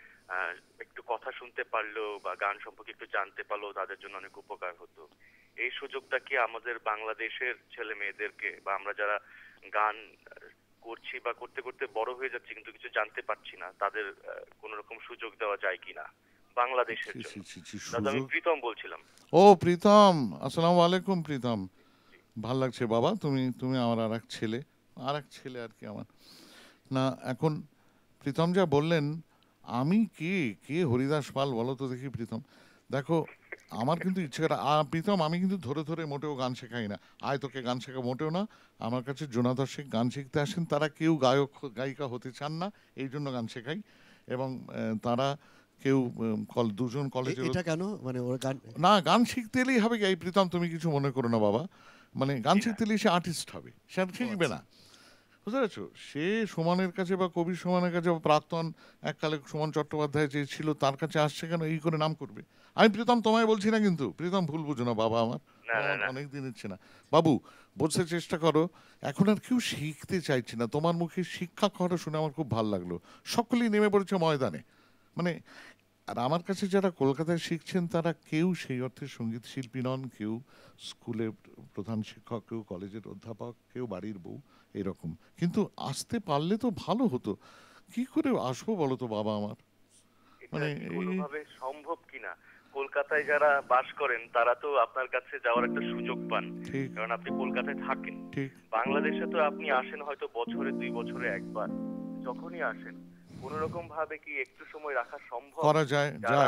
S3: একটু কথা শুনতে পারলো বা গান সম্পর্কে একটু জানতে পারলো, তাদের জন্য অনেক উপকার হতো। এই সুযোগটা কি আমাদের বাংলাদেশের ছেলে মেয়েদেরকে, বা আমরা যারা গান করছি বা করতে করতে বড় হয়ে যাচ্ছি কিন্তু কিছু জানতে পারছি না, তাদের কোন রকম সুযোগ দেওয়া যায় কিনা বাংলাদেশের জন্য? দাদা, আমি প্রীতম বলছিলাম।
S2: ও প্রীতম, আসসালামু আলাইকুম। প্রীতম, ভাল লাগছে বাবা, তুমি আমার আর এক ছেলে আর কি আমার না। এখন প্রীতম যা বললেন, আমি কে হরিদাস পাল বলো তো দেখি। প্রীতম, দেখো, আমার কিন্তু ইচ্ছে করে প্রীতম, আমি কিন্তু ধরে মোটেও গান শেখাই না। আয় তোকে গান শেখা মোটেও না। আমার কাছে জোনাথ শেখ গান শিখতে আসেন, তারা কেউ গায়িকা হতে চান না, এই জন্য গান শেখাই। এবং তারা কেউ দুজন কলেজে।
S1: এটা কেন? মানে ওর গান
S2: না, গান শিখতে এলেই হবে কি? এই প্রীতম, তুমি কিছু মনে করো না বাবা, মানে গান শিখতে এলেই সে আর্টিস্ট হবে, সে আর শিখবে না, বুঝতে পেরেছো? সে সুমনের কাছে বা কবি সুমনের কাছে বা প্রাক্তন এককালে সুমন চট্টোপাধ্যায় যে ছিল তার কাছে আসছে কেন এই করে নাম করবে? আমি প্রীতম তোমায় বলছি না, কিন্তু প্রীতম ভুল বুঝো না বাবা, আমার অনেকদিন ইচ্ছে না বাবু, বলতে চেষ্টা করো। এখন আর কেউ শিখতে চাইছে না, তোমার মুখে শিক্ষা কথা শুনে আমার খুব ভালো লাগলো। সকলেই নেমে পড়েছে ময়দানে, মানে। আর আমার কাছে যারা কলকাতায় শিখছেন তারা কেউ সেই অর্থে সঙ্গীত শিল্পী নন, কেউ স্কুলের প্রধান শিক্ষক, কেউ কলেজের অধ্যাপক, কেউ বাড়ির বউ, এরকম। কিন্তু আসতে পারলে তো ভালো হতো। কি করে আসবো বলো তো বাবা আমার,
S3: মানে কোনোভাবে সম্ভব কিনা? কলকাতায় যারা বাস করেন তারা তো আপনার কাছে যাওয়ার একটা সুযোগ পান, কারণ আপনি কলকাতায় থাকেন। বাংলাদেশে তো আপনি আসেন হয়তো বছরে 2 বছরে একবার। যখনই আসেন কোন রকম ভাবে কি একটু সময় রাখা সম্ভব
S2: করা যায়?
S3: যারা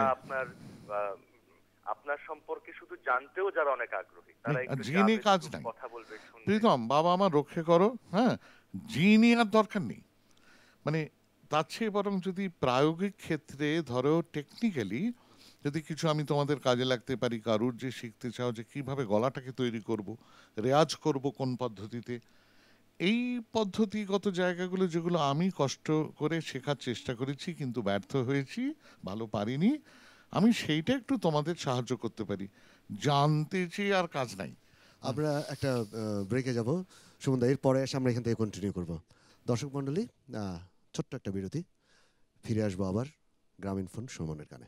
S3: আপনার সম্পর্কে শুধু জানতেও যারা অনেক আগ্রহী, তারা
S2: জিনি কাজ নাই।
S3: কথা বলবে,
S2: প্রীতম বাবা আমার রক্ষে করো, হ্যাঁ, জিনি আর দরকার নেই। মানে তার চেয়ে বরং যদি প্রায়োগিক ক্ষেত্রে ধরো টেকনিক্যালি যদি কিছু আমি তোমাদের কাজে লাগতে পারি, কারুর যে শিখতে চাও যে কিভাবে গলাটাকে তৈরি করব, রেয়াজ করব কোন পদ্ধতিতে, এই পদ্ধতিগত জায়গাগুলো যেগুলো আমি কষ্ট করে শেখার চেষ্টা করেছি কিন্তু ব্যর্থ হয়েছি, ভালো পারিনি, আমি সেইটা একটু তোমাদের সাহায্য করতে পারি। জানতে চেয়ে আর কাজ নাই।
S1: আমরা একটা ব্রেকে যাব সুমনদা, এরপরে এসে আমরা এখান থেকে কন্টিনিউ করব। দর্শক মণ্ডলী, ছোট্ট একটা বিরতি, ফিরে আসবো আবার গ্রামীণ ফোন সুমনের গানে।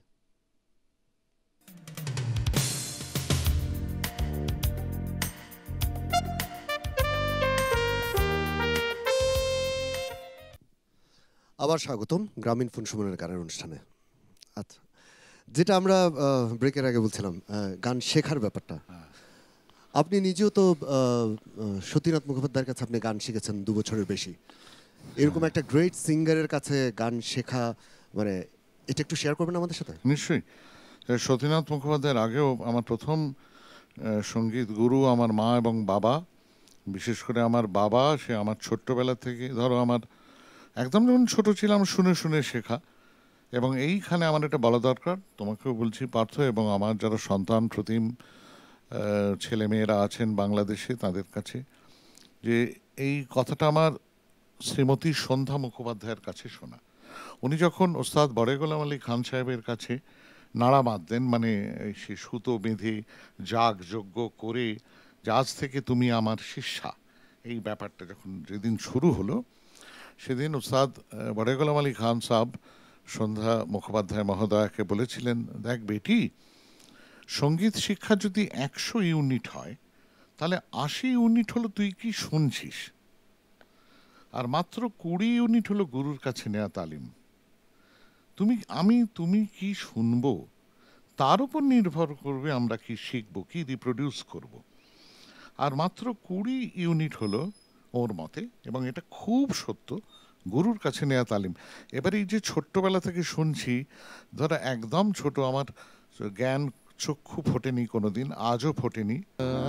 S1: আবার স্বাগতম গ্রামীণ ফোন সুমনের গানের অনুষ্ঠানে। আচ্ছা, যেটা আমরা ব্রেকের আগে বলছিলাম গান শেখার ব্যাপারটা, আপনি নিজেও তো সতীনাথ মুখোপাধ্যায়ের কাছে আপনি গান শিখেছেন 2 বছরের বেশি। এরকম একটা গ্রেট সিঙ্গারের কাছে গান শেখা, মানে এটা একটু শেয়ার করবেন আমাদের সাথে?
S2: নিশ্চয়ই। সতীনাথ মুখোপাধ্যায়ের আগেও আমার প্রথম সঙ্গীত গুরু আমার মা এবং বাবা। বিশেষ করে আমার বাবা, সে আমার ছোট্টবেলা থেকে, ধরো আমার একদম যখন ছোট ছিলাম শুনে শুনে শেখা। এবং এইখানে আমার এটা বলা দরকার, তোমাকেও বলছি পার্থ, এবং আমার যারা সন্তান প্রতিম ছেলেমেয়েরা আছেন বাংলাদেশে তাদের কাছে, যে এই কথাটা আমার শ্রীমতী সন্ধ্যা মুখোপাধ্যায়ের কাছে শোনা। উনি যখন ওস্তাদ বড়ে গোলাম আলী খান সাহেবের কাছে নাড়া বাঁধতেন, মানে সে সুতো বেঁধে যাগ যজ্ঞ করে যে আজ থেকে তুমি আমার শিষ্যা, এই ব্যাপারটা যখন যেদিন শুরু হলো, সেদিন ওস্তাদ বড়ে গোলাম আলী খান সাহেব সন্ধ্যা মুখোপাধ্যায় মহোদয়াকে বলেছিলেন, দেখ বেটি, সঙ্গীত শিক্ষা যদি 100 ইউনিট হয়, তাহলে 80 ইউনিট হলো তুই কি শুনছিস, আর মাত্র 20 ইউনিট হলো গুরুর কাছে নেওয়া তালিম। তুমি কি শুনবো তার উপর নির্ভর করবে আমরা কি শিখবো, কি রিপ্রোডিউস করব। আর মাত্র 20 ইউনিট হলো ওর মতে, এবং এটা খুব সত্য, গুরুর কাছে নেওয়া তালিম। এবার এই যে ছোট্টবেলা থেকে শুনছি, ধরো একদম ছোট, আমার জ্ঞান চক্ষু ফোটেনি কোনোদিন, আজও ফোটেনি,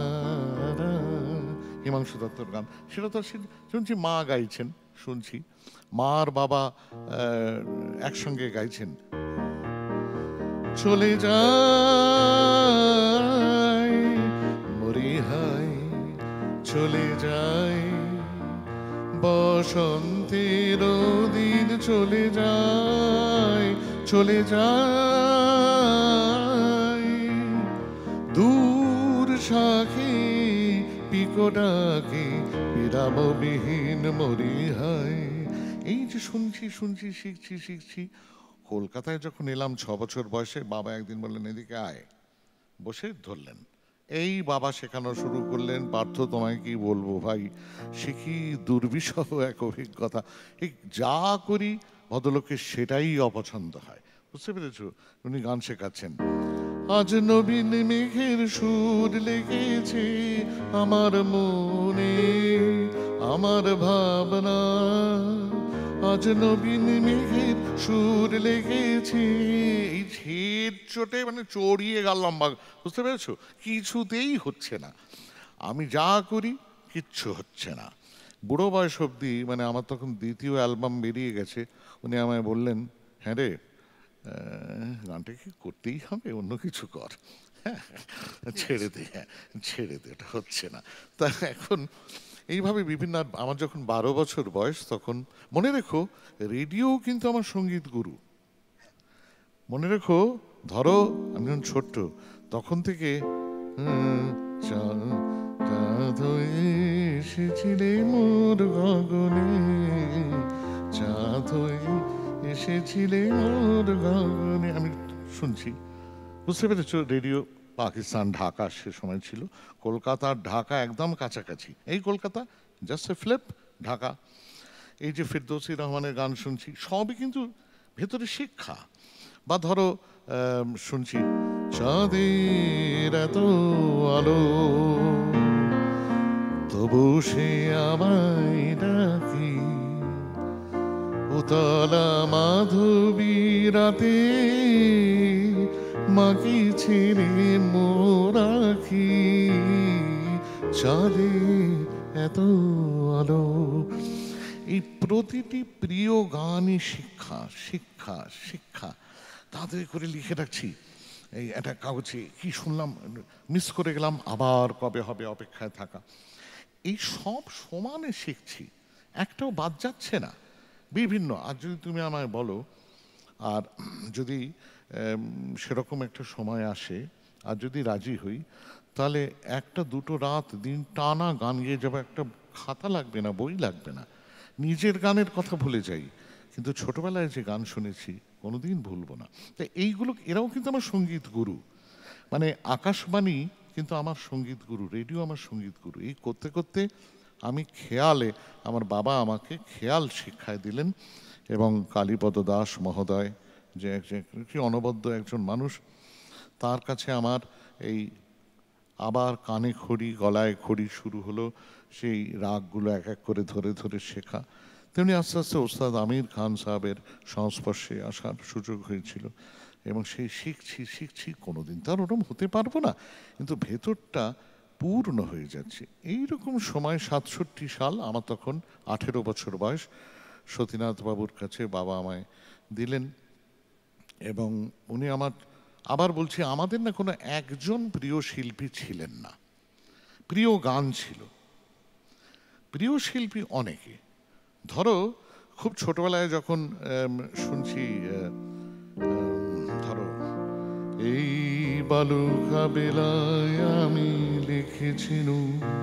S2: হিমাংশু দত্তর গান, সেটা তো শুনছি মা গাইছেন, শুনছি মা আর বাবা একসঙ্গে গাইছেন। চলে যায় মরি হায়, চলে যায় বসন্তের দিন, চলে যায়, চলে যায় দূর শাখে পিকোডাকে বিরামবিহীন মরি হায়। এই যে শুনছি শুনছি, শিখছি শিখছি। কলকাতায় যখন এলাম 6 বছর বয়সে, বাবা একদিন বললেন এদিকে আয়, বসে ধরলেন, এই বাবা শেখানো শুরু করলেন। পার্থ, তোমায় কি বলবো ভাই, সে কি দুর্বিষহ এক অভিজ্ঞতা। এই যা করি ভদ্রলোকের সেটাই অপছন্দ হয়, বুঝতে পেরেছো? উনি গান শেখাচ্ছেন, আজ নবীন মেঘের সুর লেগেছে আমার মনে, আমার ভাবনা, আজ নবীন মেঘের সুর লেগেছে। এই ঝেড় চোটে মানে চড়িয়ে গেলাম, বুঝতে পেরেছো? কিছুতেই হচ্ছে না, আমি যা করি কিচ্ছু হচ্ছে না। বুড়ো বয়স অব্দি, মানে আমার তখন দ্বিতীয় অ্যালবাম বেরিয়ে গেছে, উনি আমায় বললেন, হ্যাঁ রে, গানটা কি করতেই হবে, অন্য কিছু কর, ছেড়ে দে, ছেড়ে দে, এটা হচ্ছে না। তা এখন এইভাবে বিভিন্ন, আমার যখন 12 বছর বয়স, তখন মনে রেখো রেডিও কিন্তু আমার সঙ্গীত গুরু। মনে রেখো, ধরো আমি যখন ছোট্ট, তখন থেকে চাঁদ এসেছিলে মোর গগনে, চাঁদ এসেছিলে মোর গগনে, আমি শুনছি, বুঝতে পেরেছো? রেডিও পাকিস্তান, ঢাকা সে সময় ছিল, কলকাতার ঢাকা একদম কাছাকাছি। এই Kolkata just a flip, Dhaka. এই যে ফিরদৌসী রহমানের গান শুনছি, সবই কিন্তু ভেতরে শিক্ষা। বা ধরো শুনছি, চাঁদের এত আলো তবু সে আমায় ডাকি, উতলা মাধবী রাতে মাকে ছেড়ে মোরাখি, চাঁদে এত আলো। এই প্রতিটি প্রিয় গানই শিক্ষা, শিক্ষা, শিক্ষা। তাড়াতাড়ি করে লিখে রাখছি, এই একটা কাগজে কি শুনলাম, মিস করে গেলাম, আবার কবে হবে অপেক্ষায় থাকা। এই সব সমানে শিখছি, একটাও বাদ যাচ্ছে না, বিভিন্ন। আর যদি তুমি আমায় বলো, আর যদি সেরকম একটা সময় আসে, আর যদি রাজি হই, তাহলে 1-2 রাত দিন টানা গান গেয়ে যাবো, একটা খাতা লাগবে না, বই লাগবে না, নিজের গানের কথা ভুলে যাই, কিন্তু ছোটবেলায় যে গান শুনেছি কোনোদিন ভুলবো না। তো এইগুলো, এরাও কিন্তু আমার সঙ্গীত গুরু, মানে আকাশবাণী কিন্তু আমার সঙ্গীত গুরু, রেডিও আমার সঙ্গীত গুরু। এই করতে করতে আমি খেয়ালে, আমার বাবা আমাকে খেয়াল শিক্ষায় দিলেন, এবং কালীপদ দাস মহোদয়, যে কি অনবদ্য একজন মানুষ, তার কাছে আমার এই আবার কানে খড়ি গলায় খড়ি শুরু হলো, সেই রাগগুলো এক এক করে ধরে ধরে শেখা। তেমনি আস্তে আস্তে ওস্তাদ আমির খান সাহেবের সংস্পর্শে আসার সুযোগ হয়েছিল, এবং সেই শিখছি শিখছি, কোনোদিন তো আর ওরম হতে পারবো না, কিন্তু ভেতরটা পূর্ণ হয়ে যাচ্ছে। এইরকম সময় 67 সাল, আমার তখন 18 বছর বয়স, সতীনাথ বাবুর কাছে বাবা আমায় দিলেন, এবং উনি আমার, আবার বলছি, আমাদের না কোনো একজন প্রিয় শিল্পী ছিলেন না, প্রিয় গান ছিল, প্রিয় শিল্পী অনেকে। ধরো খুব ছোটবেলায় যখন শুনছি, ধরো এই বালুকা বেলায় আমি লিখেছিনু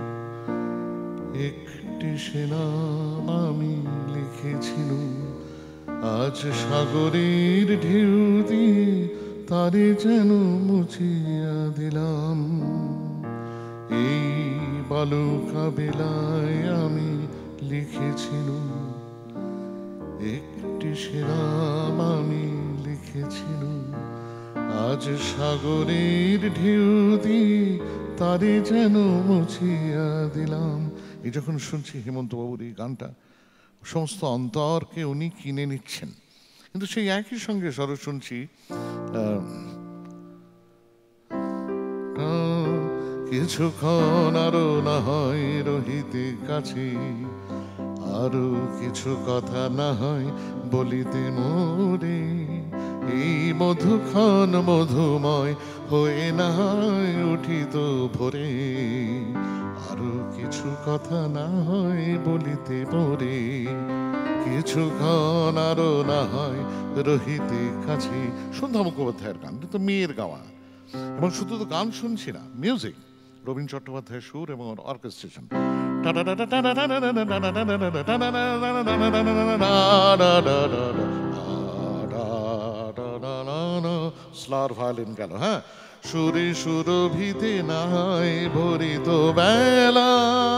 S2: একটি সে নাম, আমি লিখেছিনু আজ সাগরের ঢেউ দিয়ে তারে যেন মুছিয়া দিলাম। এই বালুকা বেলায় আমি লিখেছিলুম একটি সে নাম, আমি লিখেছিলুম আজ সাগরের ঢেউ দিয়ে তারে যেন মুছিয়া দিলাম। এই যখন শুনছি হেমন্ত বাবুর এই গানটা, সমস্ত অন্তরকে উনি কিনে নিচ্ছেন। কিন্তু সেই একই সঙ্গে স্বর শুনছি কিছুক্ষণ আরো না হয় রহিতে কাছে, আরো কিছু কথা না হয় বলিতে মোরে, এই মধুক্ষণ মধুময় হয়ে না হয় উঠিত ভোরে, আরো কিছু কথা না হয় বলিতে মোরে, কিছুক্ষণ আরো না হয় রহিতে কাছে। সন্ধ্যা মুখোপাধ্যায়ের গান, কিন্তু মেয়ের গাওয়া, এবং শুধু তো গান শুনছি না, মিউজিক, রবীন চট্টোপাধ্যায়ের সুর এবং অর্কেস্ট্রেশন। স্লার ভায়োলিন গেল, হ্যাঁ, সুরে সুরভিতে নাই ভরিত বেলা,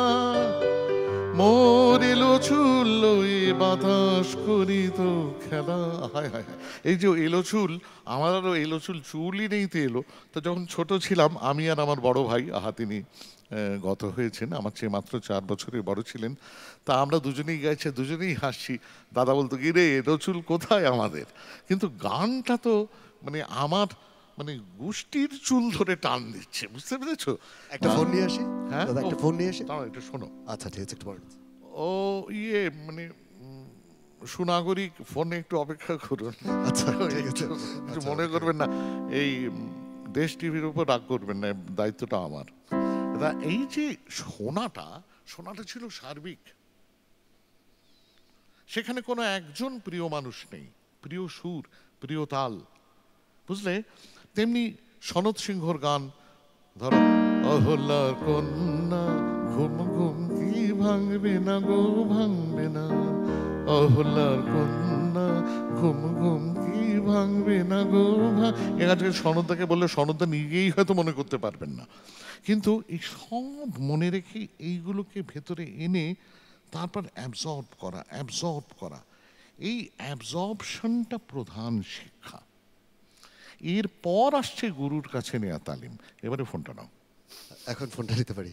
S2: মোর এলো চুল লয়ে বাতাস করিত খেলা। হায় হায় হায়, এই যে এলো চুল, আমার আরও এলো চুল, চুলই নেই তো এলো। তো যখন ছোট ছিলাম, আমি আর আমার বড় ভাই, তিনি গত হয়েছেন, আমার চেয়ে মাত্র 4 বছরের বড় ছিলেন, তা আমরা দুজনেই গাইছি, দুজনেই হাসছি। দাদা বলতো, কি রে এলো চুল কোথায় আমাদের? কিন্তু গানটা তো মানে আমার মানে গোষ্ঠীর চুল ধরে টান দিচ্ছে, বুঝতে পেরেছো?
S1: একটা ফোন নিয়ে আসি।
S2: হ্যাঁ,
S1: দাদা একটা ফোন নিয়ে আসি।
S2: দাঁড়াও একটু শোনো।
S1: আচ্ছা ঠিক আছে, একটু পরে।
S2: ও ইয়ে মানে সুনাগরিক, ফোনে একটু অপেক্ষা করুন।
S1: আচ্ছা ঠিক আছে,
S2: একটু মনে করবেন না, এই দেশ টিভির উপর রাগ করবেন না, দায়িত্বটা আমার। এই যে শোনাটা ছিল সার্বিক, সেখানে কোনো একজন প্রিয় মানুষ নেই, প্রিয় সুর, প্রিয় তাল, বুঝলে? তেমনি সনৎ সিংহর গান, ধরো অহল্যার কন্যা ঘুম ঘুম কি ভাঙবে না গো, ভাঙবে না, অহল্যার কন্যা ঘুম ঘুম কি ভাঙবে না গো। এখানে সনদাকে বললে সনদা নিজেই হয়তো মনে করতে পারবেন না, কিন্তু এই সব মনে রেখে এইগুলোকে ভেতরে এনে তারপর অ্যাবজর্ব করা, এই অ্যাবজর্পশনটা প্রধান শিক্ষা। এরপর আসছে গুরুর কাছে নেওয়া তালিম। এবারে ফোনটা নাও।
S1: এখন ফোনটা নিতে পারি।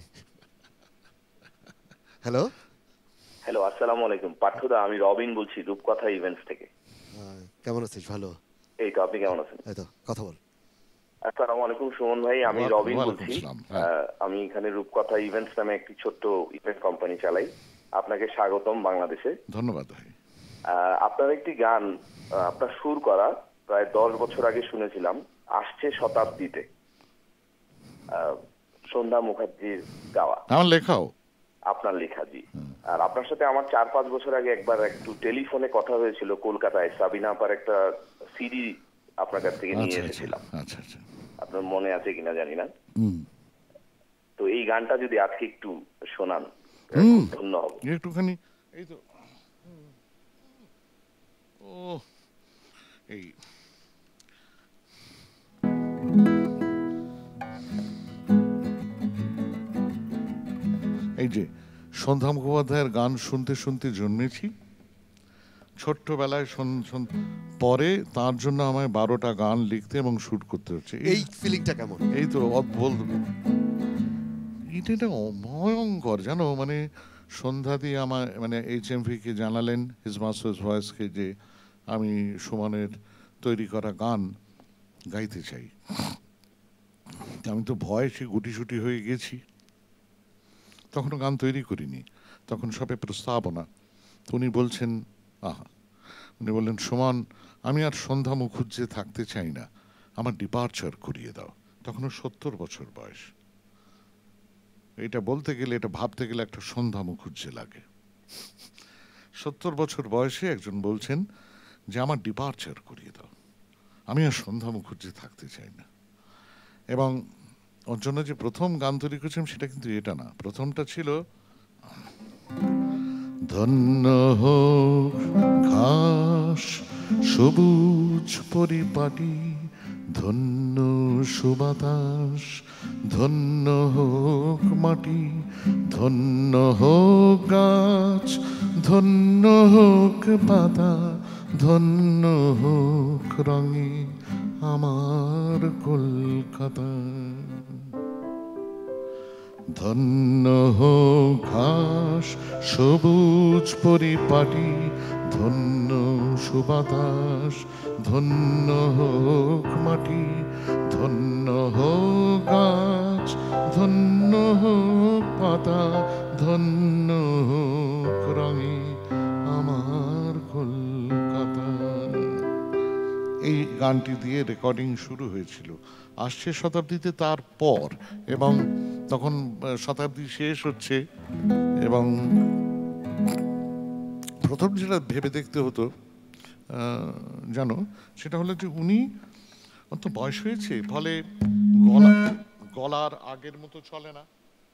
S1: হ্যালো
S4: হ্যালো, আসসালামু আলাইকুম পার্থদা, আমি রবিন বলছি রূপকথা ইভেন্টস থেকে।
S1: কেমন আছিস? ভালো।
S4: এই তো, আপনি কেমন আছেন?
S1: এই তো, কথা বল।
S4: আসসালামু আলাইকুম সুমন ভাই, আমি রবিন
S2: ওয়ালাইকুম
S4: বলছি।
S2: আসসালাম।
S4: আমি এখানে রূপকথা ইভেন্টস নামে একটি ছোট্ট ইভেন্ট কোম্পানি চালাই। আপনাকে স্বাগতম বাংলাদেশে।
S2: ধন্যবাদ ভাই।
S4: আপনার একটি গান, আপনার সুর করা, প্রায় 10 বছর আগে শুনেছিলাম, আসছে শতাব্দীতে, সন্ধ্যা মুখার্জির গাওয়া,
S2: আমার লেখাও।
S4: আপনার লেখা, জি। আর আপনার সাথে আমার 4-5 বছর আগে একবার একটু টেলিফোনে কথা হয়েছিল কলকাতায়, সাবিনা আপার একটা সিডি আপনার কাছ থেকে নিয়ে এসেছিলাম।
S2: আচ্ছা আচ্ছা,
S4: আপনার মনে আছে কিনা জানি না। তো এই গানটা যদি আজকে একটু শোনান, ধন্য হব।
S2: একটুখানি, এই তো, ও এই এই যে সন্ধ্যা মুখোপাধ্যায়ের গান শুনতে শুনতে জন্মেছি, ছোট্টবেলায় পরে তার জন্য আমায় 12টা গান লিখতে এবং শুট করতে হচ্ছে।
S1: এই ফিলিংটা কেমন?
S2: এই তো বলবো, এটা ভয়ঙ্কর জানো। মানে সন্ধ্যা দিয়ে আমার মানে HMV কে জানালেন, হিজ মাস্টার্স ভয়েসকে, যে আমি সুমনের তৈরি করা গান গাইতে চাই। আমি তো ভয়ে গুটিসুটি হয়ে গেছি, তখনও গান তৈরি করিনি, তখন সবে প্রস্তাবনা। তো উনি বলছেন, উনি বললেন, সুমন আমি আর সন্ধ্যা মুখুজ্জে থাকতে চাই না, আমার ডিপার্চার করিয়ে দাও। তখনও 70 বছর বয়স। এটা বলতে গেলে, এটা ভাবতে গেলে একটা সন্ধ্যা মুখুজ্জে লাগে। 70 বছর বয়সে একজন বলছেন যে আমার ডিপার্চার করিয়ে দাও, আমি আর সন্ধ্যা মুখুজ্জে থাকতে চাই না। এবং ওর জন্য যে প্রথম গান তৈরি করেছিলাম সেটা কিন্তু এটা না, প্রথমটা ছিল ধন্য হোক ঘাস সবুজ পরিপাটি, ধন্য সুবাতাস, ধন্য হোক মাটি, ধন্য হোক গাছ, ধন্য হোক পাতা, ধন্য হোক রঙে আমার কলকাতা। ধন্য হোক ঘাস সবুজ পরিপাটি, ধন্য সুবাতাস, ধন্য হোক মাটি, ধন্য হোক গাছ, ধন্য হোক পাতা, ধন্য হোক রঙে আমার কলকাতা। এই গানটি দিয়ে রেকর্ডিং শুরু হয়েছিল। আসছে শতাব্দীতে তারপর, এবং তখন শতাব্দী শেষ হচ্ছে, এবং প্রথম যেটা ভেবে দেখতে হতো জানো, সেটা হলো যে উনি অত বয়স হয়েছে, ফলে গলার আগের মতো চলে না,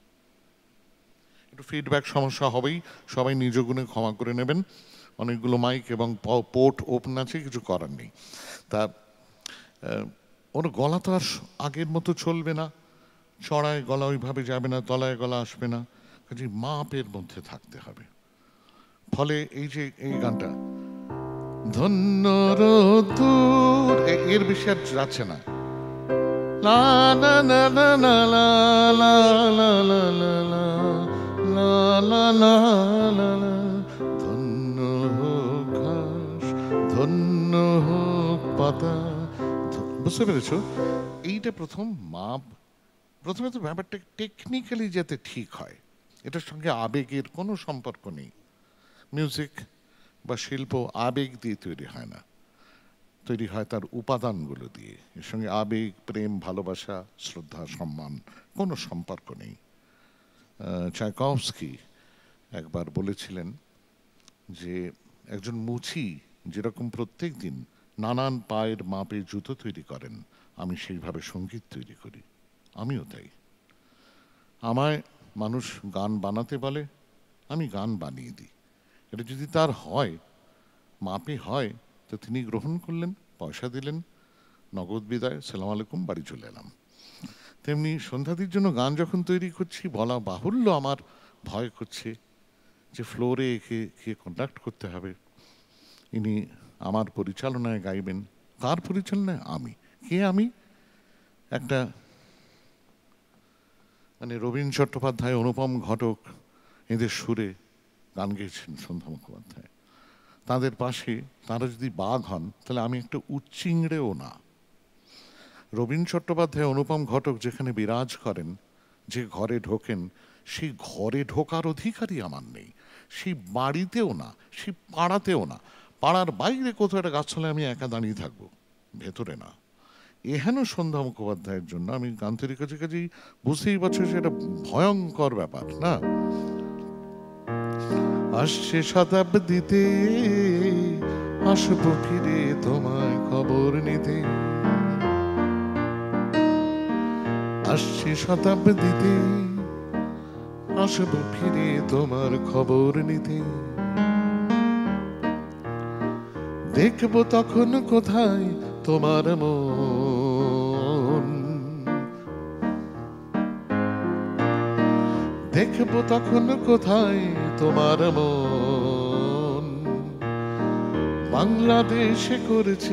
S2: একটু ফিডব্যাক সমস্যা হবেই, সবাই নিজ গুণে ক্ষমা করে নেবেন। অনেকগুলো মাইক এবং পোর্ট ওপেন আছে, কিছু করার নেই। তা ওর গলা তো আর আগের মতো চলবে না, চড়ায় গলা ওইভাবে যাবে না, তলায় গলা আসবে না, কাজে মাপের মধ্যে থাকতে হবে। ফলে এই যে এই গানটা ধন্য রোদ্দুর, এর বেশি আর যাচ্ছে না। লা লা লা লা লা লা লা লা লা লা লা লা লা লা লা। ধন্য হোক ঘাস, ধন্য হোক পাতা। বুঝতে পেরেছো? এইটা প্রথম মাপ। প্রথমে তো ব্যাপারটা টেকনিক্যালি যাতে ঠিক হয়, এটার সঙ্গে আবেগের কোনো সম্পর্ক নেই। মিউজিক বা শিল্প আবেগ দিয়ে তৈরি হয় না, তৈরি হয় তার উপাদানগুলো দিয়ে। এর সঙ্গে আবেগ, প্রেম, ভালোবাসা, শ্রদ্ধা, সম্মান কোনো সম্পর্ক নেই। চাইকভস্কি একবার বলেছিলেন যে একজন মুচি যেরকম প্রত্যেক দিন নানান পায়ের মাপে জুতো তৈরি করেন, আমি সেইভাবে সঙ্গীত তৈরি করি। আমিও তাই। আমায় মানুষ গান বানাতে বলে, আমি গান বানিয়ে দিই। এটা যদি তার হয়, মাপে হয়, তো তিনি গ্রহণ করলেন, পয়সা দিলেন, নগদ বিদায়, সালাম আলাইকুম, বাড়ি চলে এলাম। তেমনি সন্ধ্যাদির জন্য গান যখন তৈরি করছি, বলা বাহুল্য আমার ভয় করছে যে ফ্লোরে একে কে কন্ডাক্ট করতে হবে, ইনি আমার পরিচালনায় গাইবেন। কার পরিচালনায়? আমি। কে আমি? একটা মানে রবীন চট্টোপাধ্যায়, অনুপম ঘটক, এদের সুরে গান গেয়েছেন সন্ধ্যা মুখোপাধ্যায়। তাদের পাশে তারা যদি বাঘ হন, তাহলে আমি একটা উচ্চিংড়েও না। রবীন চট্টোপাধ্যায়, অনুপম ঘটক যেখানে বিরাজ করেন, যে ঘরে ঢোকেন, সেই ঘরে ঢোকার অধিকারই আমার নেই। সেই বাড়িতেও না, সেই পাড়াতেও না। পাড়ার বাইরে কোথাও একটা গাছতলায় আমি একা দাঁড়িয়ে থাকবো, ভেতরে না। এহেন সন্ধ্যা মুখোপাধ্যায়ের জন্য আমি গান তৈরি করছি, কাজেই বুঝতেই পারছো সেটা ভয়ঙ্কর ব্যাপার না। আসছে শতাব্দীতে আসবো ফিরে তোমায় খবর নিতে, আসছে শতাব্দীতে আসবো ফিরে তোমার খবর নিতে। দেখবো তখন কোথায় তোমার মন, দেখবো তখন কোথায় তোমার মন। বাংলাদেশে করেছে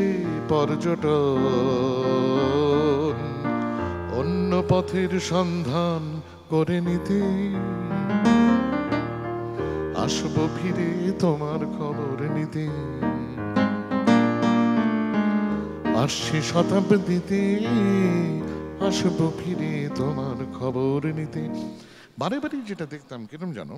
S2: পর্যটন, অন্য পথের সন্ধান করে নিতে আসবো ফিরে তোমার খবর নিতে। আসছে শতাব্দীতে আসবো ফিরে তোমার খবর নিতে। বারে বারে যেটা দেখতাম কিরম জানো,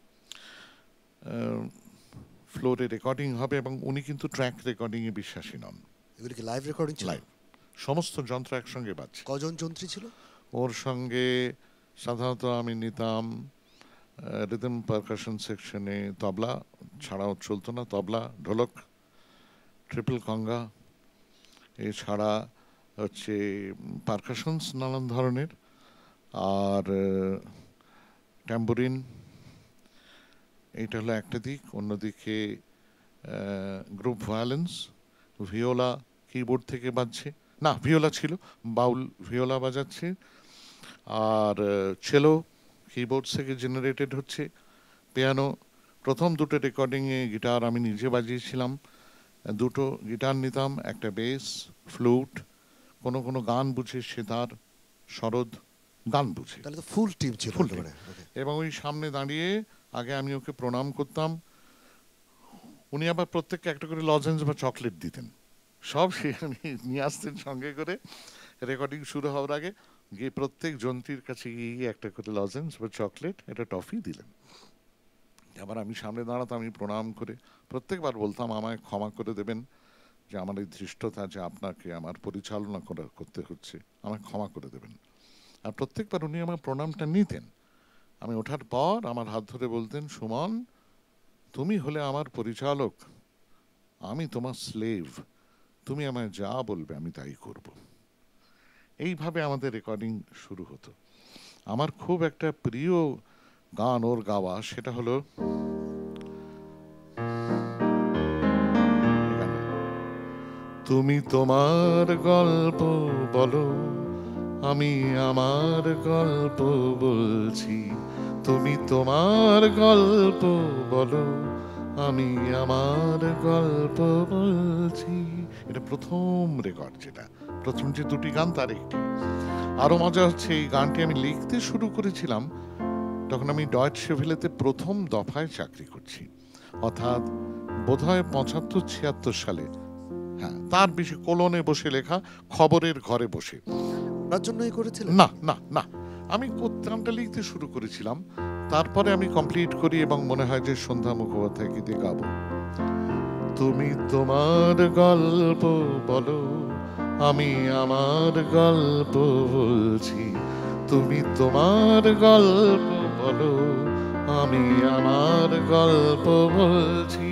S2: ফ্লোরে রেকর্ডিং হবে এবং উনি কিন্তু ট্র্যাক রেকর্ডিং এ বিশ্বাসী নন।
S1: এগুলি কি লাইভ রেকর্ডিং ছিল?
S2: লাইভ, সমস্ত যন্ত্র একসঙ্গে বাজছে।
S1: কজন যন্ত্রী ছিল
S2: ওর সঙ্গে? সাধারণত আমি নিতাম রিদম পারকাশন সেকশনে তবলা ছাড়াও চলতো না, তবলা, ঢোলক, ট্রিপল কঙ্গা, এছাড়া হচ্ছে পারকাশনস নানান ধরনের, আর ট্যাম্বুরিন। এইটা হলো একটা দিক। অন্যদিকে গ্রুপ ভায়োলেন্স, ভিওলা কিবোর্ড থেকে বাজছে, না ভিওলা ছিল, বাউল ভিওলা বাজাচ্ছে, আর চেলো কিবোর্ড থেকে জেনারেটেড হচ্ছে, পিয়ানো। প্রথম দুটো রেকর্ডিংয়ে গিটার আমি নিজে বাজিয়েছিলাম, দুটো গিটার নিতাম, একটা বেস, ফ্লুট, কোনো কোনো গান বুঝে সেতার, সরোদ, গান বুঝে।
S1: তাহলে তো ফুল টিম ছিল।
S2: Full team. এবং ওই সামনে দাঁড়িয়ে আগে আমি ওকে প্রণাম করতাম, উনি আবার প্রত্যেককে একটা করে লজেন্স বা চকলেট দিতেন, সব সে নিয়ে আসতেন সঙ্গে করে। রেকর্ডিং শুরু হওয়ার আগে গিয়ে প্রত্যেক যন্ত্রীর কাছে গিয়ে একটা করে লজেন্স বা চকলেট, এটা টফি দিলেন। আবার আমি সামনে দাঁড়াতাম, আমি প্রণাম করে প্রত্যেকবার বলতাম আমায় ক্ষমা করে দেবেন যে আমার এই ধৃষ্টতা, যে আপনাকে আমার পরিচালনা করতে হচ্ছে, আমায় ক্ষমা করে দেবেন। আর প্রত্যেকবার উনি আমার প্রণামটা নিতেন। আমি ওঠার পর আমার হাত ধরে বলতেন, সুমন তুমি হলে আমার পরিচালক, আমি তোমার স্লেভ, তুমি আমায় যা বলবে আমি তাই করব। এইভাবে আমাদের রেকর্ডিং শুরু হতো। আমার খুব একটা প্রিয় গান ওর গাওয়া, সেটা হলো তুমি তোমার গল্প বলো, আমি আমার গল্প বলছি, তুমি তোমার গল্প বলো, আমি আমার গল্প বলছি। এটা প্রথম রেকর্ড, যেটা প্রথম যে দুটি গান তার একটি। আরো মজা হচ্ছে, এই গানটি আমি লিখতে শুরু করেছিলাম তখন আমি ডয়েচে ভেলেতে প্রথম দফায় চাকরি করছি, অর্থাৎ বোধহয় ৭৫-৭৬ সালে। হ্যাঁ, তার বেশি কোলনে বসে লেখা, খবরের ঘরে বসে।
S1: তার জন্যই করেছিলেন?
S2: না না না, আমি গানটা লিখতে শুরু করেছিলাম, তারপরে আমি কমপ্লিট করি এবং মনে হয় যে সন্ধ্যা মুখোপাধ্যায় কি দিয়ে গাবো। তুমি তোমার গল্প বলো, আমি আমার গল্প বলছি, তুমি তোমার গল্প বলো, আমি আমার গল্প বলছি।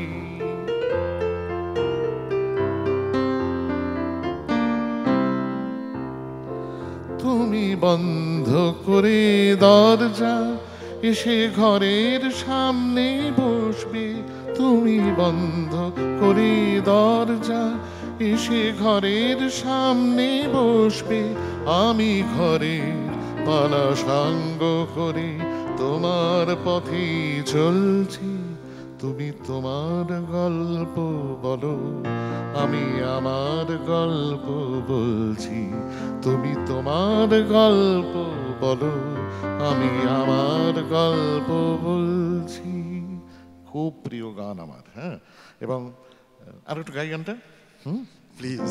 S2: তুমি বন্ধ করে দরজা, এসে ঘরের সামনে বসবে, তুমি বন্ধ করে দরজা, এসে ঘরের সামনে বসবে, আমি ঘরের পালা সাঙ্গ করে তোমার পথে চলছি, তুমি তোমার গল্প বলো, আমি আমার গল্প বলছি, তুমি তোমার গল্প বলো, আমি আমার গল্প বলছি। খুব প্রিয় গান আমার। হ্যাঁ, এবং আর একটু গাই গানটা,
S1: প্লিজ।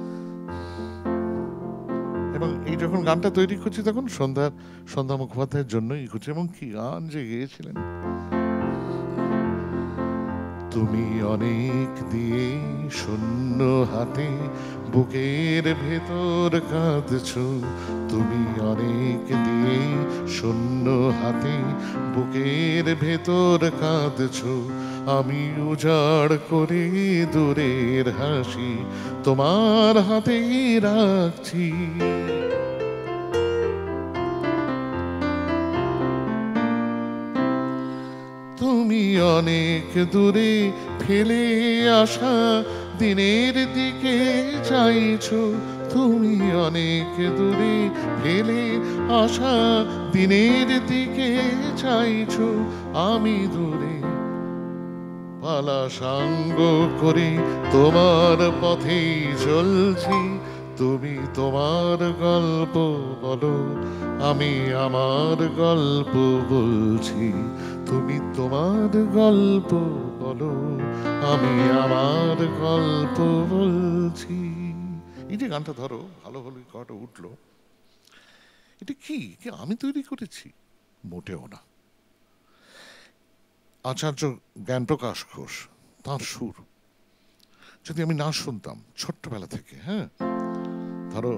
S2: এবং এই যখন গানটা তৈরি করছি তখন সন্ধ্যা মুখোপাধ্যায়ের জন্যই করছি, এবং কি গান যে গেয়েছিলেন। তুমি অনেক দিয়ে শূন্য হাতে বুকের ভেতর কাঁদছো, তুমি অনেক দিয়ে শূন্য হাতে বুকের ভেতর কাঁদছো, আমি উজাড় করে দূরের হাসি তোমার হাতে রাখছি। তুমি অনেক দূরে ফেলে আসা দিনের দিকে চাইছো, তুমি অনেক দূরে ফেলে আসা দিনের দিকে চাইছো, আমি দূরে পালা সাঙ্গ করি তোমার পথেই চলছি, তুমি তোমার গল্প বলো, আমি আমার গল্প বলছি, তুমি তোমার গল্প বলো, আমি আমার গল্প বলছি। এই যে গানটা ধরো ভালো ভালো কটা উঠলো, এটা কি কি আমি তৈরি করেছি? মোটেও না। আচার্য জ্ঞানপ্রকাশ ঘোষ, তাঁর সুর যদি আমি না শুনতাম ছোট্টবেলা থেকে, হ্যাঁ, ধরো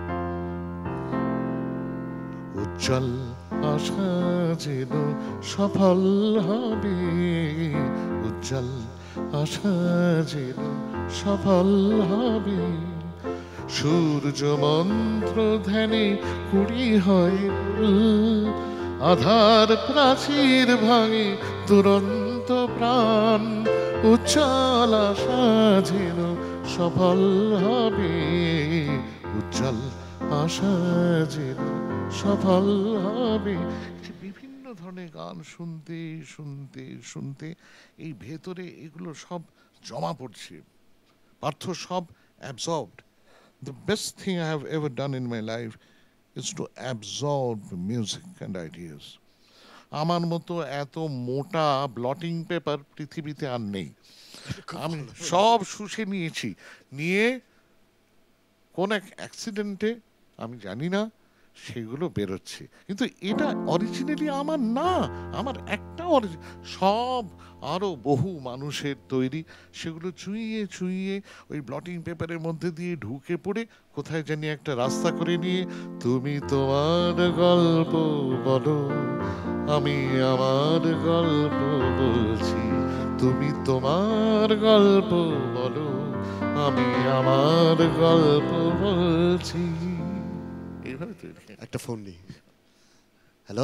S2: উজ্জ্বল আশা যেন সফল হবে, উজ্জ্বল আশা যেন সফল হবে, সূর্য মন্ত্র ধ্যানে কুড়ি হয় ভুল, আধার প্রাচীর ভাঙে দুরন্ত প্রাণ, উজ্জ্বল আশা যেন সফল হবে, উজ্জ্বল আশা যেন সফল হবে। বিভিন্ন ধরনের গান শুনতে শুনতে শুনতে এই ভেতরে এগুলো সব জমা পড়ছে, পার্থ সব absorbed. The best thing I have ever done in my life is to absorb music and ideas. আমার মতো এত মোটা ব্লটিং পেপার পৃথিবীতে আর নেই। আমি সব শুষে নিয়েছি, নিয়ে কোন এক অ্যাক্সিডেন্টে আমি জানি না সেগুলো বেরোচ্ছে, কিন্তু এটা অরিজিনালি আমার না, আমার একটা সব আরো বহু মানুষের তৈরি, সেগুলো চুইয়ে চুইয়ে ওই ব্লটিং পেপারের মধ্যে দিয়ে ঢুকে পড়ে কোথায় জানি একটা রাস্তা করে নিয়ে, তুমি তোমার গল্প বলো, আমি আমার গল্প বলছি, তুমি তোমার গল্প বলো, আমি আমার গল্প বলছি। এইভাবে তৈরি।
S1: একটা ফোন নেই। হ্যালো,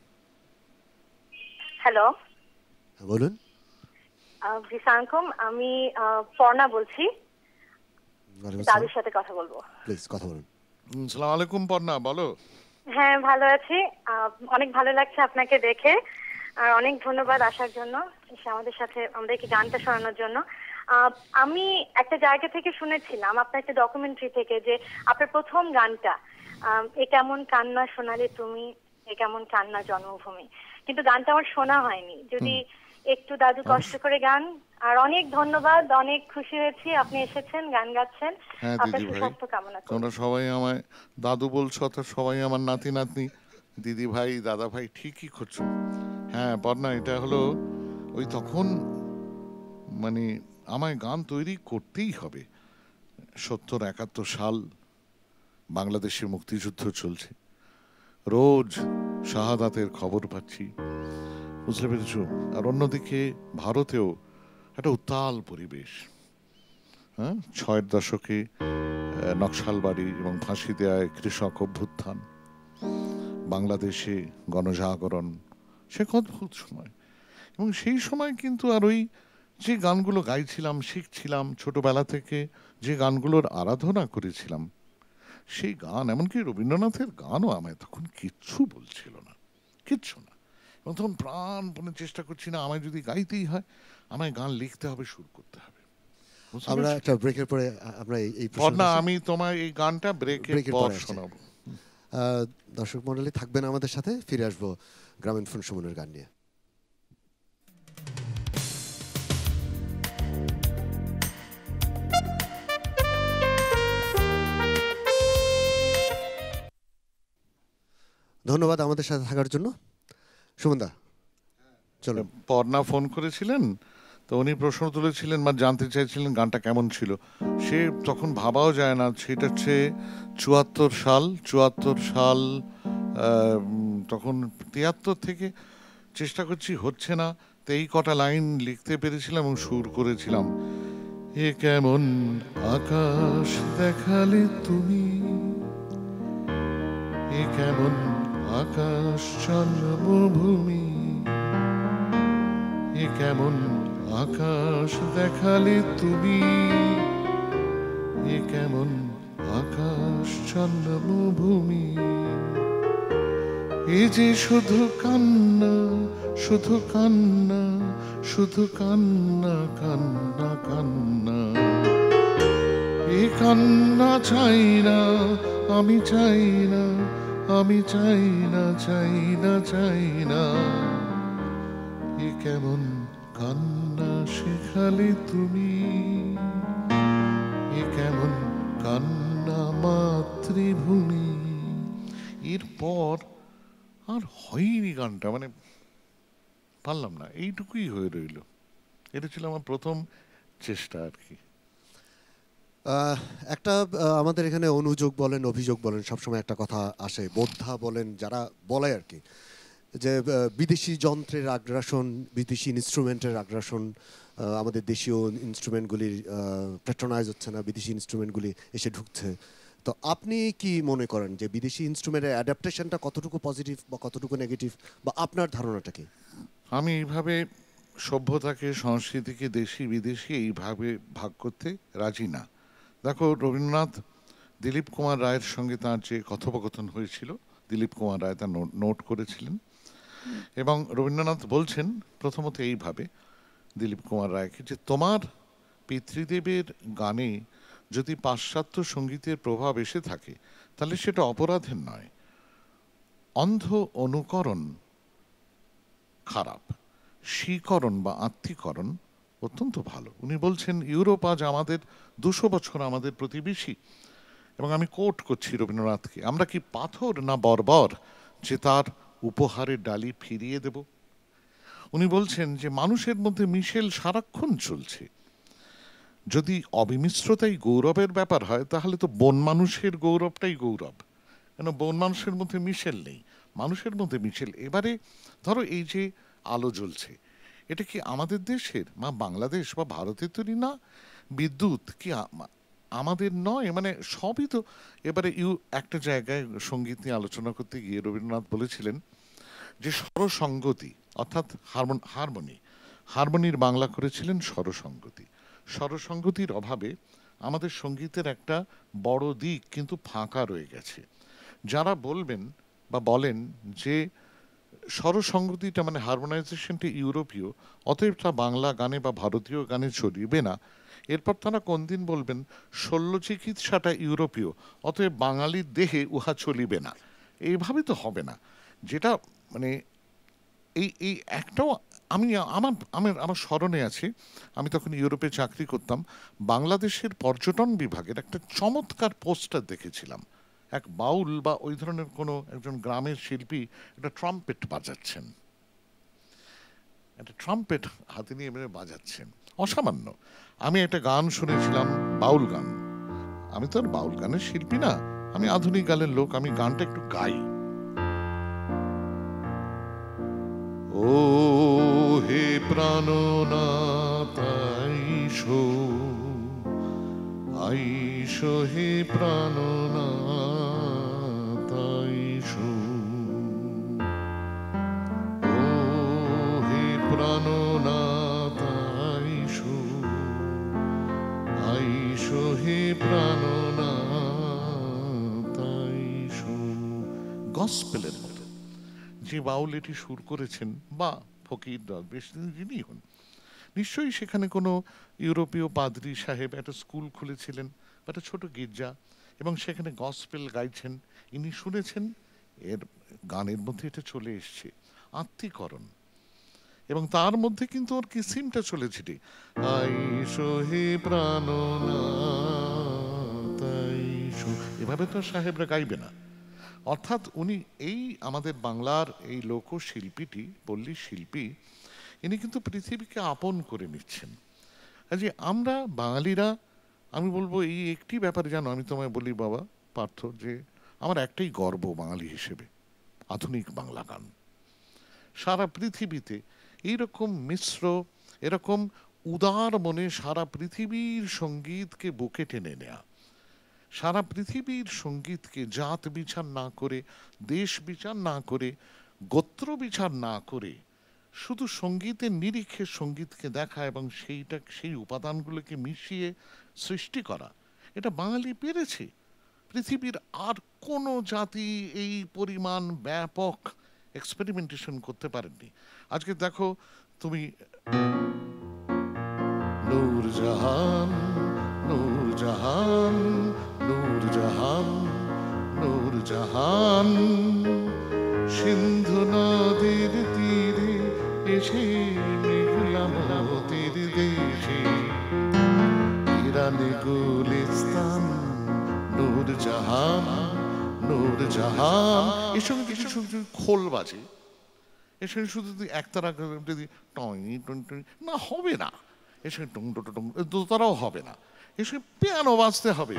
S5: হ্যালো,
S1: বলুন।
S5: জি সালামালাইকুম, আমি পর্ণা বলছি, দাদুর সাথে কথা বলবো।
S1: প্লিজ কথা বলুন।
S2: আসসালামু আলাইকুম পর্ণা, বলো।
S5: হ্যাঁ, ভালো আছি, অনেক ভালো লাগছে আপনাকে দেখে, আর অনেক ধন্যবাদ আসার জন্য, আমাদের সাথে আমাদেরকে গানটা শোনানোর জন্য। আমি একটা জায়গা থেকে শুনেছিলাম আপনার একটা ডকুমেন্টারি থেকে, যে আপনার প্রথম গানটা এ কেমন কান্না শোনালে তুমি, এ কেমন কান্না জন্মভূমি, কিন্তু গানটা আমার শোনা হয়নি, যদি একটু দাদু কষ্ট করে গান। আর অনেক ধন্যবাদ, অনেক খুশি হয়েছি আপনি এসেছেন, গান গাচ্ছেন।
S2: হ্যাঁ দিদি ভাই, তোমরা সবাই আমায় দাদু বলছো, অর্থাৎ সবাই আমার নাতি নাতনি, দিদি ভাই দাদা ভাই ঠিকই করছো। হ্যাঁ পর্ণা, এটা হলো ওই তখন মানে আমায় গান তৈরি করতেই হবে। 70-71 সাল, বাংলাদেশে মুক্তিযুদ্ধ চলছে, রোজ শাহাদাতের খবর পাচ্ছি, বুঝতে পেরেছ? আর অন্যদিকে ভারতেও একটা উত্তাল পরিবেশ, হ্যাঁ, ৬-এর দশকে নকশালবাড়ি এবং ফাঁসি দেওয়ায় কৃষক অভ্যুত্থান, বাংলাদেশে গণজাগরণ, সে অদ্ভুত সময়। এবং সেই সময় কিন্তু আর ওই যে গানগুলো গাইছিলাম, শিখছিলাম ছোটবেলা থেকে, যে গানগুলোর আরাধনা করেছিলাম, সেই গান, এমনকি রবীন্দ্রনাথের গানও আমায় তখন কিচ্ছু বলছিল না, কিচ্ছু না। এবং তখন প্রাণপণে চেষ্টা করছি না, আমায় যদি গাইতেই হয় আমায় গান লিখতে হবে, সুর করতে হবে।
S1: আমরা একটা ব্রেকের পরে আমরা এই
S2: পর্ণা, আমি তোমার এই গানটা ব্রেকের পর শোনাবো।
S1: দর্শক মণ্ডলী থাকবেন আমাদের সাথে, ফিরে আসবো গ্রামীণ ফোন সুমনের গান নিয়ে। ধন্যবাদ আমাদের সাথে থাকার জন্য। সুমনদা চলো।
S2: পর্ণা ফোন করেছিলেন, তো উনি প্রশ্ন তুলেছিলেন বা জানতে চাইছিলেন গানটা কেমন ছিল। সে তখন ভাবাও যায় না, সেটা হচ্ছে 74 সাল, তখন 73 থেকে চেষ্টা করছি, হচ্ছে না, তো এই কটা লাইন লিখতে পেরেছিলাম এবং সুর করেছিলাম। এ কেমন আকাশ দেখালে তুমি, এ কেমন আকাশ জন্মভূমি, এ কেমন আকাশ দেখালে তুমি, এ কেমন আকাশ জন্মভূমি, এ যে শুধু কান্না, শুধু কান্না, শুধু কান্না কান্না কান্না। এ কান্না চাই না, আমি চাই না, আমি চাই না, চাই না, চাই না। এ কেমন কান্না শেখালে তুমি, এ কেমন কান্না মাতৃভূমি। এরপর আর হয়নি গানটা, মানে পারলাম না, এইটুকুই হয়ে রইল। এটা ছিল আমার প্রথম চেষ্টা আর কি।
S1: একটা আমাদের এখানে অনুযোগ বলেন, অভিযোগ বলেন, সবসময় একটা কথা আসে, বোদ্ধা বলেন, যারা বলে আর কি, যে বিদেশি যন্ত্রের আগ্রাসন, বিদেশি ইনস্ট্রুমেন্টের আগ্রাসন, আমাদের দেশীয় ইনস্ট্রুমেন্টগুলির প্যাট্রোনাইজ হচ্ছে না, বিদেশি ইনস্ট্রুমেন্টগুলি এসে ঢুকছে। তো আপনি কি মনে করেন যে বিদেশি ইনস্ট্রুমেন্টের অ্যাডাপ্টেশনটা কতটুকু পজিটিভ বা কতটুকু নেগেটিভ, বা আপনার ধারণাটা কি?
S2: আমি এইভাবে সভ্যতাকে, সংস্কৃতিকে দেশি বিদেশি এইভাবে ভাগ করতে রাজি না। দেখো, রবীন্দ্রনাথ দিলীপ কুমার রায়ের সঙ্গে তার যে কথোপকথন হয়েছিল, দিলীপ কুমার রায় তা নোট করেছিলেন, এবং রবীন্দ্রনাথ বলছেন প্রথমত এইভাবে দিলীপ কুমার রায়কে, যে তোমার পিতৃদেবের গানে যদি পাশ্চাত্য সঙ্গীতের প্রভাব এসে থাকে তাহলে সেটা অপরাধের নয়, অন্ধ অনুকরণ খারাপ, স্বীকরণ বা আত্মীকরণ অত্যন্ত ভালো। উনি বলছেন ইউরোপ আজ আমাদের 200 বছর আমাদের প্রতিবেশী, এবং আমি কোট করছি রবীন্দ্রনাথকে, আমরা কি পাথর না বর্বর যে তার উপহারের ডালি ফিরিয়ে দেব। উনি বলছেন যে মানুষের মধ্যে মিশেল সারাক্ষণ চলছে, যদি অবিমিশ্রতাই গৌরবের ব্যাপার হয় তাহলে তো বন মানুষের গৌরবটাই গৌরব, কেন বন মানুষের মধ্যে মিশেল নেই, মানুষের মধ্যে মিশেল। এবারে ধরো এই যে আলো জ্বলছে, এটা কি আমাদের দেশের, বাংলাদেশ বা ভারতের তৈরি না? বিদ্যুৎ কি আমাদের নয়? মানে সবই তো। এবারে একটা জায়গায় সঙ্গীত নিয়ে আলোচনা করতে গিয়ে রবীন্দ্রনাথ বলেছিলেন যে স্বরসঙ্গতি, অর্থাৎ হারমোনির বাংলা করেছিলেন স্বরসঙ্গতি। স্বরসঙ্গতির অভাবে আমাদের সঙ্গীতের একটা বড় দিক কিন্তু ফাঁকা রয়ে গেছে। যারা বলবেন বা বলেন যে স্বরসঙ্গতিটা মানে হারমোনাইজেশনটা ইউরোপীয়, অতএব তা বাংলা গানে বা ভারতীয় গানে চলিবে না, এরপর তারা কোন দিন বলবেন শল্য চিকিৎসাটা ইউরোপীয়, অতএব বাঙালির দেহে উহা চলিবে না। এইভাবে তো হবে না। যেটা মানে এই একটাও আমি আমার আমার আমার স্মরণে আছে, আমি তখন ইউরোপে চাকরি করতাম, বাংলাদেশের পর্যটন বিভাগের একটা চমৎকার পোস্টার দেখেছিলাম। এক বাউল বা ওই ধরনের কোনো একজন গ্রামের শিল্পী একটা ট্রাম্পেট বাজাচ্ছেন, একটা ট্রাম্পেট হাতে নিয়ে এবারে বাজাচ্ছেন, অসামান্য। আমি একটা গান শুনেছিলাম, বাউল গান। আমি তো আর বাউল গানের শিল্পী না, আমি আধুনিক গানের লোক, আমি গানটা একটু গাই। ও হে প্রাণনাথ আইসো, আইসো হে প্রাণনাথ আইসো, ও হে প্রাণনাথ আইসো, আইসো হে প্রাণনাথ আইসো। গসপেলের মতো যে বাউল এটি সুর করেছেন বা ফকির দরবেশ যিনি হন, নিশ্চয়ই সেখানে কোনো ইউরোপীয় পাদ্রী সাহেব একটা স্কুল খুলেছিলেন বা একটা ছোট গির্জা, এবং সেখানে গসপেল গাইছেন, ইনি শুনেছেন, এর গানের মধ্যে এটা চলে এসছে আত্মীকরণ, এবং তার মধ্যে কিন্তু ওর কিসিমটা চলেছে, আইসো হে প্রাণনাথ আইসো, এভাবে তো সাহেবরা গাইবে না। অর্থাৎ উনি এই আমাদের বাংলার এই লোকশিল্পীটি, পল্লী শিল্পী, ইনি কিন্তু পৃথিবীকে আপন করে নিচ্ছেন। কাজে আমরা বাঙালিরা, আমি বলবো এই একটি ব্যাপারে, জানো আমি তোমায় বলি বাবা পার্থ, যে আমার একটাই গর্ব বাঙালি হিসেবে, আধুনিক বাংলা গান। সারা পৃথিবীতে এইরকম মিশ্র, এরকম উদার মনে সারা পৃথিবীর সঙ্গীতকে বুকে টেনে নেয়া, সারা পৃথিবীর সঙ্গীতকে জাত বিচার না করে, দেশ বিচার না করে, গোত্র বিচার না করে, শুধু সঙ্গীতের নিরিখে সঙ্গীতকে দেখা এবং সেই উপাদানগুলোকে মিশিয়ে সৃষ্টি করা, এটা বাঙালি পেরেছে। পৃথিবীর আর কোনো জাতি এই পরিমাণ ব্যাপক এক্সপেরিমেন্টেশন করতে পারেননি। আজকে দেখো তুমি নূরজাহান নূরজাহান নূরজাহান নূরজাহান সিন্ধু নদীর তীরে এসে মেঘলা মোতির দেশে ইরানে গুলিস্তান নূরজাহান নূরজাহান। এর সঙ্গে কিছু শুধু খোল বাজে, এর সঙ্গে শুধু যদি একতারা যদি টই টই না হবে না, এর সঙ্গে টং টং টং দোতারাও হবে না, এর সঙ্গে পিয়ানো বাজতে হবে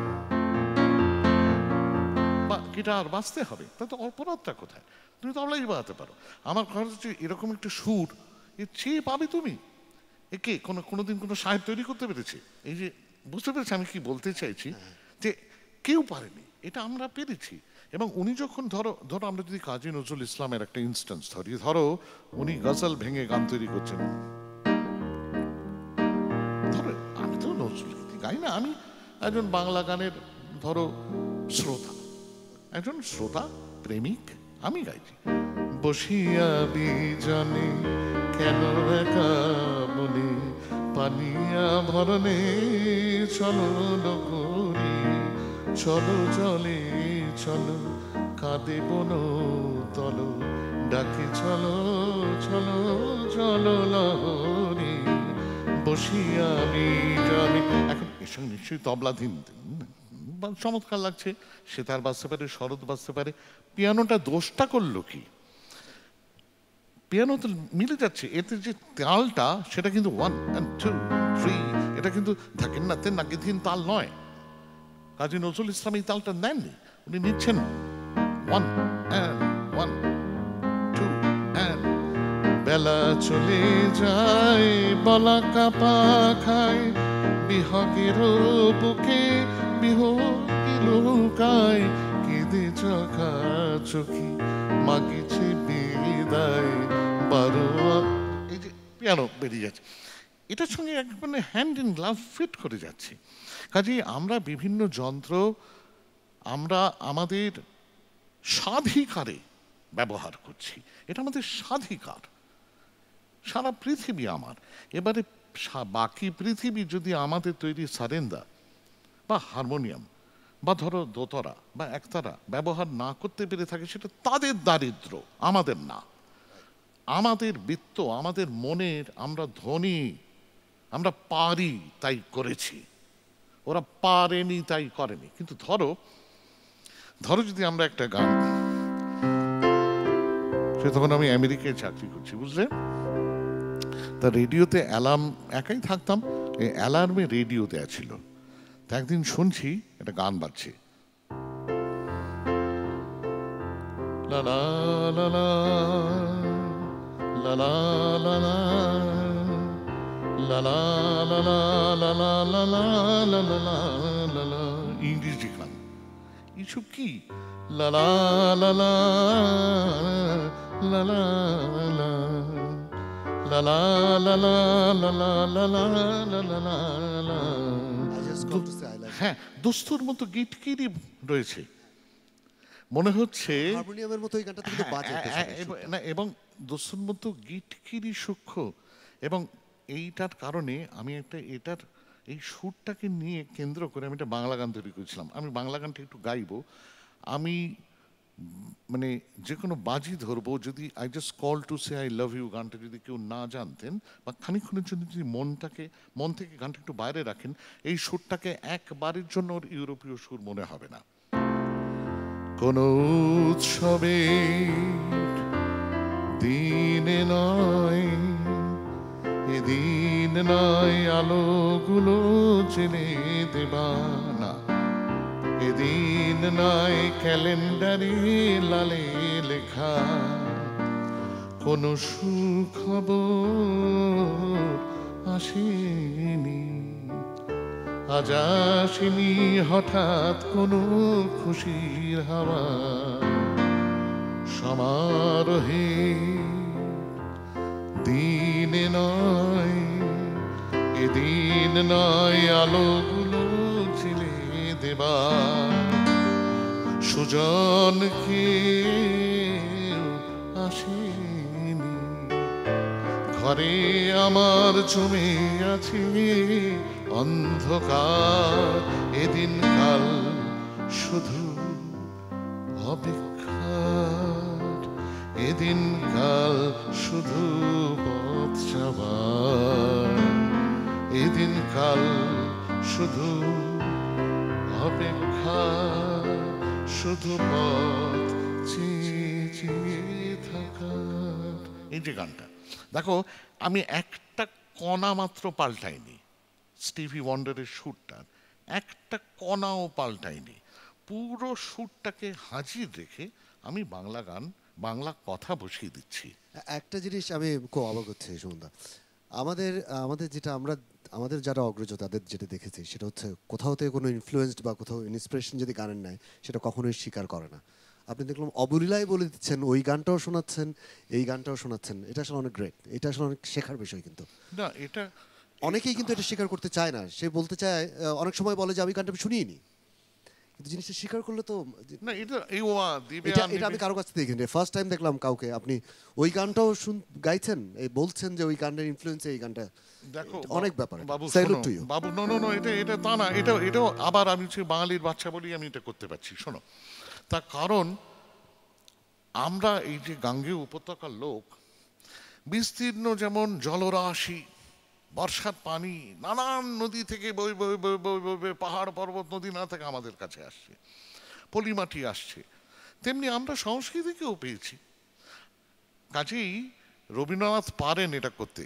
S2: বা গিটার বাজতে হবে। তাতে অপরাধটা কোথায়? তুমি তবলাই বাজাতে পারো। আমার কথা হচ্ছে এরকম একটা সুর চেয়ে পাবে তুমি। একে কোনোদিন কোনো সাহেব তৈরি করতে পেরেছে? এই যে বুঝতে পেরেছি আমি কি বলতে চাইছি, যে কেউ পারেনি, এটা আমরা পেরেছি। এবং উনি যখন ধরো আমরা যদি কাজী নজরুল ইসলামের একটা ইনস্ট্যান্স ধরি, ধরো উনি গজল ভেঙে গান তৈরি করছেন, ধরো আমি তো নজরুল গাই না, আমি একজন বাংলা গানের ধরো শ্রোতা, একজন শ্রোতা প্রেমিক, আমি গাইছি। বসিয়া বিজনে কেন একা মনে পানিয়া ভরণে চলো নগরী, চলো জলে চলো কাঁদে বন তল, ডাকে চলো চলো চলো লহরী বসিয়া বিজনে। এখন এর সঙ্গে নিশ্চয়ই তবলা ধিন চমৎকার লাগছে, সেতার বাজতে পারে, শরৎ বাজতে পারে। পিয়ানোটা দোষটা করলো কি? পিয়ানো তো মিলে যাচ্ছে, এতে যে তালটা সেটা কিন্তু 1 and 2 3, এটা কিন্তু থাকেন না তেন নাকি ধিন তাল নয়। কাজী নজরুল ইসলাম এই তালটা নেননি, উনি নিচ্ছেন 1 and 1 2 and। বেলা চলে যায় বলা কাপা খায়, বিহগের বুকে বিহগি লুকায়, কেঁদে চোখা চোখি মাগিছে বিদায় বারো। এই যে পিয়ানো বেরিয়ে যাচ্ছে, এটার সঙ্গে একবারে হ্যান্ড ইন গ্লাভ ফিট করে যাচ্ছে। কাজেই আমরা বিভিন্ন যন্ত্র আমরা আমাদের স্বাধিকারে ব্যবহার করছি, এটা আমাদের স্বাধিকার, সারা পৃথিবী আমার। এবারে বাকি পৃথিবী যদি আমাদের তৈরি সারেন্দা বা হারমোনিয়াম বা ধরো দোতরা বা একতারা ব্যবহার না করতে পেরে থাকে, সেটা তাদের দারিদ্র, আমাদের না। আমাদের বিত্ত, আমাদের মনের, আমরা ধনী, আমরা পারি তাই করেছি, ওরা পারেনি তাই করেনি। কিন্তু ধরো যদি আমরা একটা গান, সে তখন আমি আমেরিকায় চাকরি করছি, বুঝলে, তা রেডিওতে অ্যালার্ম, একাই থাকতাম, এই অ্যালার্মে রেডিও দেয়া ছিল। তা একদিন শুনছি একটা গান বাজছে, লা লা লা লা লা লা লা লা লা লা লা লা লা লা লা লা লা লা লা, ইংরেজি গান। এইসব কি লা লা লা লা লা লা লা লা লা লা লা লা লা লা লা লা। হ্যাঁ, দোস্তুর মতো গিটকিরি রয়েছে, মনে হচ্ছে
S1: হারমোনিয়ামের মতো এই গানটা কিন্তু বাজে
S2: না, এবং দোস্তুর মতো গিটকিরি সূক্ষ্ম। এবং এইটার কারণে আমি একটা এটার এই সুরটাকে নিয়ে কেন্দ্র করে আমি একটা বাংলা গান তৈরি করেছিলাম। আমি বাংলা গানটা একটু গাইবো। আমি মানে যে কোনো বাজি ধরবো, যদি I just call to say I love you গানটা যদি কেউ না জানতেন বা খানিকক্ষণের জন্য যদি মন থেকে গানটা একটু বাইরে রাখেন, এই সুরটাকে একবারের জন্য ওর ইউরোপীয় সুর মনে হবে না। কোন উৎসবে দিনে নয়, এদিন নয় আলোগুলো জেনে দেবা না, এদিন নয় ক্যালেন্ডারে লালে লেখা, কোন সুখবর আসেনি, আজ আসেনি হঠাৎ কোনো খুশির হাওয়া, সমারোহে দিনে নয়, এদিন নয় আলোগুলো ছিলে দেবা, সুজনকে আসেনি, ঘরে আমার জমে আছে অন্ধকার, এদিন কাল শুধু অপেক্ষার, এদিন কাল শুধু পথ যাবার, এদিন কাল শুধু অপেক্ষা, শুধু পথ চেয়ে থাকার। এই যে গানটা দেখো, আমি একটা কণা মাত্র পাল্টাইনি স্টিভি ওয়ান্ডারের সুরটার, একটা কণাও পাল্টাইনি, পুরো সুরটাকে হাজির রেখে আমি বাংলা গান, বাংলা কথা বসিয়ে দিচ্ছি।
S1: একটা জিনিস আমি খুব অবাক হচ্ছে সুমনদা, আমাদের আমাদের যেটা আমরা আমাদের যারা অগ্রজ তাদের যেটা দেখেছি সেটা হচ্ছে কোথাও থেকে কোনো ইনফ্লুয়েন্সড বা কোথাও ইন্সপিরেশন যদি গানের নেয় সেটা কখনোই স্বীকার করে না। আপনি দেখলাম অবলীলাই বলে দিচ্ছেন, ওই গানটাও শোনাচ্ছেন, এই গানটাও শোনাচ্ছেন, এটা আসলে অনেক গ্রেট, এটা আসলে অনেক শেখার বিষয়। কিন্তু
S2: না, এটা
S1: অনেকেই কিন্তু এটা স্বীকার করতে চায় না, সে বলতে চায়, অনেক সময় বলে যে আমি গানটা শুনিয়ে নি, কিন্তু জিনিসটা স্বীকার করলে তো
S2: না, এটা দিবে।
S1: এটা আমি কারো কাছ থেকে দেখিনি, ফার্স্ট টাইম দেখলাম কাউকে আপনি ওই গানটাও গাইছেন, এই বলছেন যে ওই গানের ইনফ্লুয়েন্সে এই গানটা,
S2: দেখো
S1: অনেক ব্যাপার।
S2: বাবু,
S1: স্যালুট টু ইউ
S2: বাবু। নো, এটা তা না, এটাও আবার আমি হচ্ছে বাঙালির বাচ্চা বলি আমি এটা করতে পারছি। শোনো, তার কারণ আমরা এই যে গাঙ্গেয় উপত্যকার লোক, বিস্তীর্ণ যেমন জলরাশি, বর্ষার পানি নানান নদী থেকে বই বই বই বই বই বই, পাহাড় পর্বত নদী না থেকে আমাদের কাছে আসছে, পলিমাটি আসছে, তেমনি আমরা সংস্কৃতিকেও পেয়েছি। কাজেই রবীন্দ্রনাথ পারেন এটা করতে।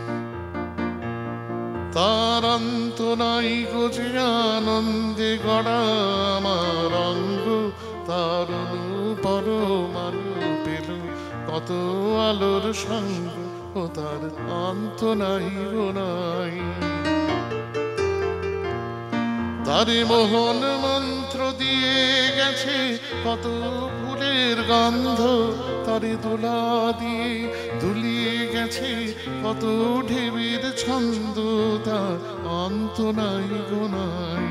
S2: তার অন্ত নাই গো যে আনন্দে গড়া আমার অঙ্গ, তার পরমাণু পেল কত আলোর সঙ্গ, ও তার অন্ত নাই গো নাই। তারে মোহন মন্ত্র দিয়ে গেছে কত ফুলের গন্ধ, তারে দোলা দিয়ে দুলিয়ে গেছে কত ঢেবের ছন্দ, তার অন্ত নাই গো নাই।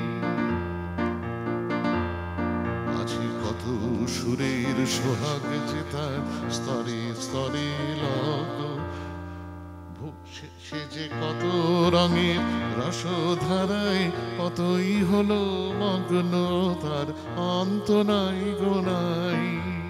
S2: আছে কত সুরের সোহাগ যে তার স্তরে স্তরে লগ, সে যে কত রঙের রসধারায় কতই হলো মগ্ন, তার অন্ত নাই গো নাই।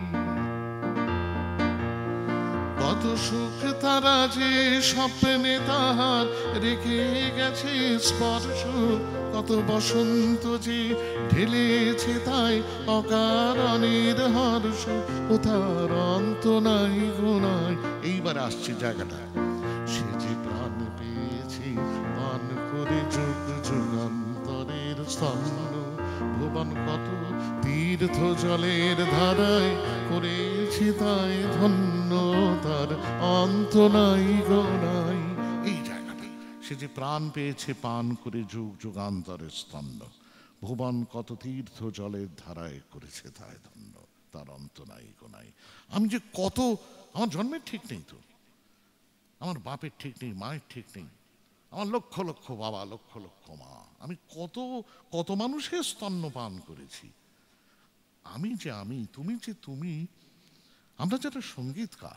S2: কত সুখ তারা যে স্বপ্নে তাহার রেখে গেছে স্পর্শ, কত বসন্ত যে ঢেলেছে তাই অকারণের হর্ষ, ও তার অন্ত নাই গো নাই। এইবার আসছে জায়গাটা, সে যে প্রাণ পেয়েছে পান করে যুগ যুগান্তরের স্তম্ভ, ভুবন কত তীর্থ জলের ধারায় করেছে তাই ধন্য, তার অন্ত নাই গো নাই। এই জায়গাটা, সে যে প্রাণ পেয়েছে পান করে যুগ যুগান্তরের স্তম্ভ, ভুবন কত তীর্থ জলের ধারায় করেছে তাই ধন্য, তার অন্ত নাই গো নাই। আমি যে কত, আমার জন্মের ঠিক নেই তো, আমার বাপের ঠিক নেই, মায়ের ঠিক নেই, আমার লক্ষ লক্ষ বাবা, লক্ষ লক্ষ মা, আমি কত কত মানুষের স্তন্যপান করেছি। আমি যে আমি, তুমি যে তুমি, আমরা যারা সঙ্গীতকার,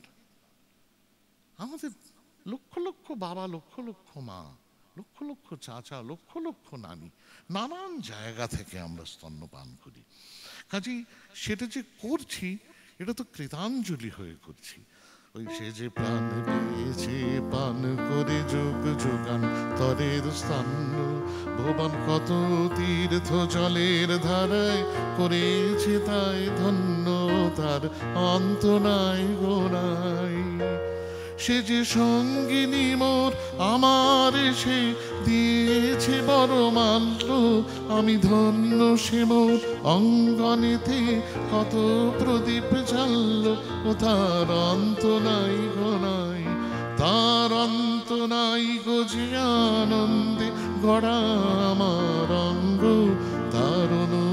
S2: আমাদের লক্ষ লক্ষ বাবা, লক্ষ লক্ষ মা, লক্ষ লক্ষ চাচা, লক্ষ লক্ষ নানি, নানান জায়গা থেকে আমরা স্তন্যপান করি। কাজেই সেটা যে করছি এটা তো কৃতাঞ্জলি হয়ে করছি। ওই সে যে প্রাণ পেয়েছে পান করে যুগ যুগান্তরের স্তন্য, ভুবন কত তীর্থ জলের ধারায় করেছে তাই ধন্য, তার অন্ত নাই গো নাই। সে যে সঙ্গিনী মোর আমার সে দিয়েছে বড় মাল্য, আমি ধন্য সে মোর অঙ্গনেতে কত প্রদীপ জ্বালল, ও তার অন্ত নাই গো নাই। তার অন্ত নাই গো যে আনন্দে গড়া আমার অঙ্গ, তার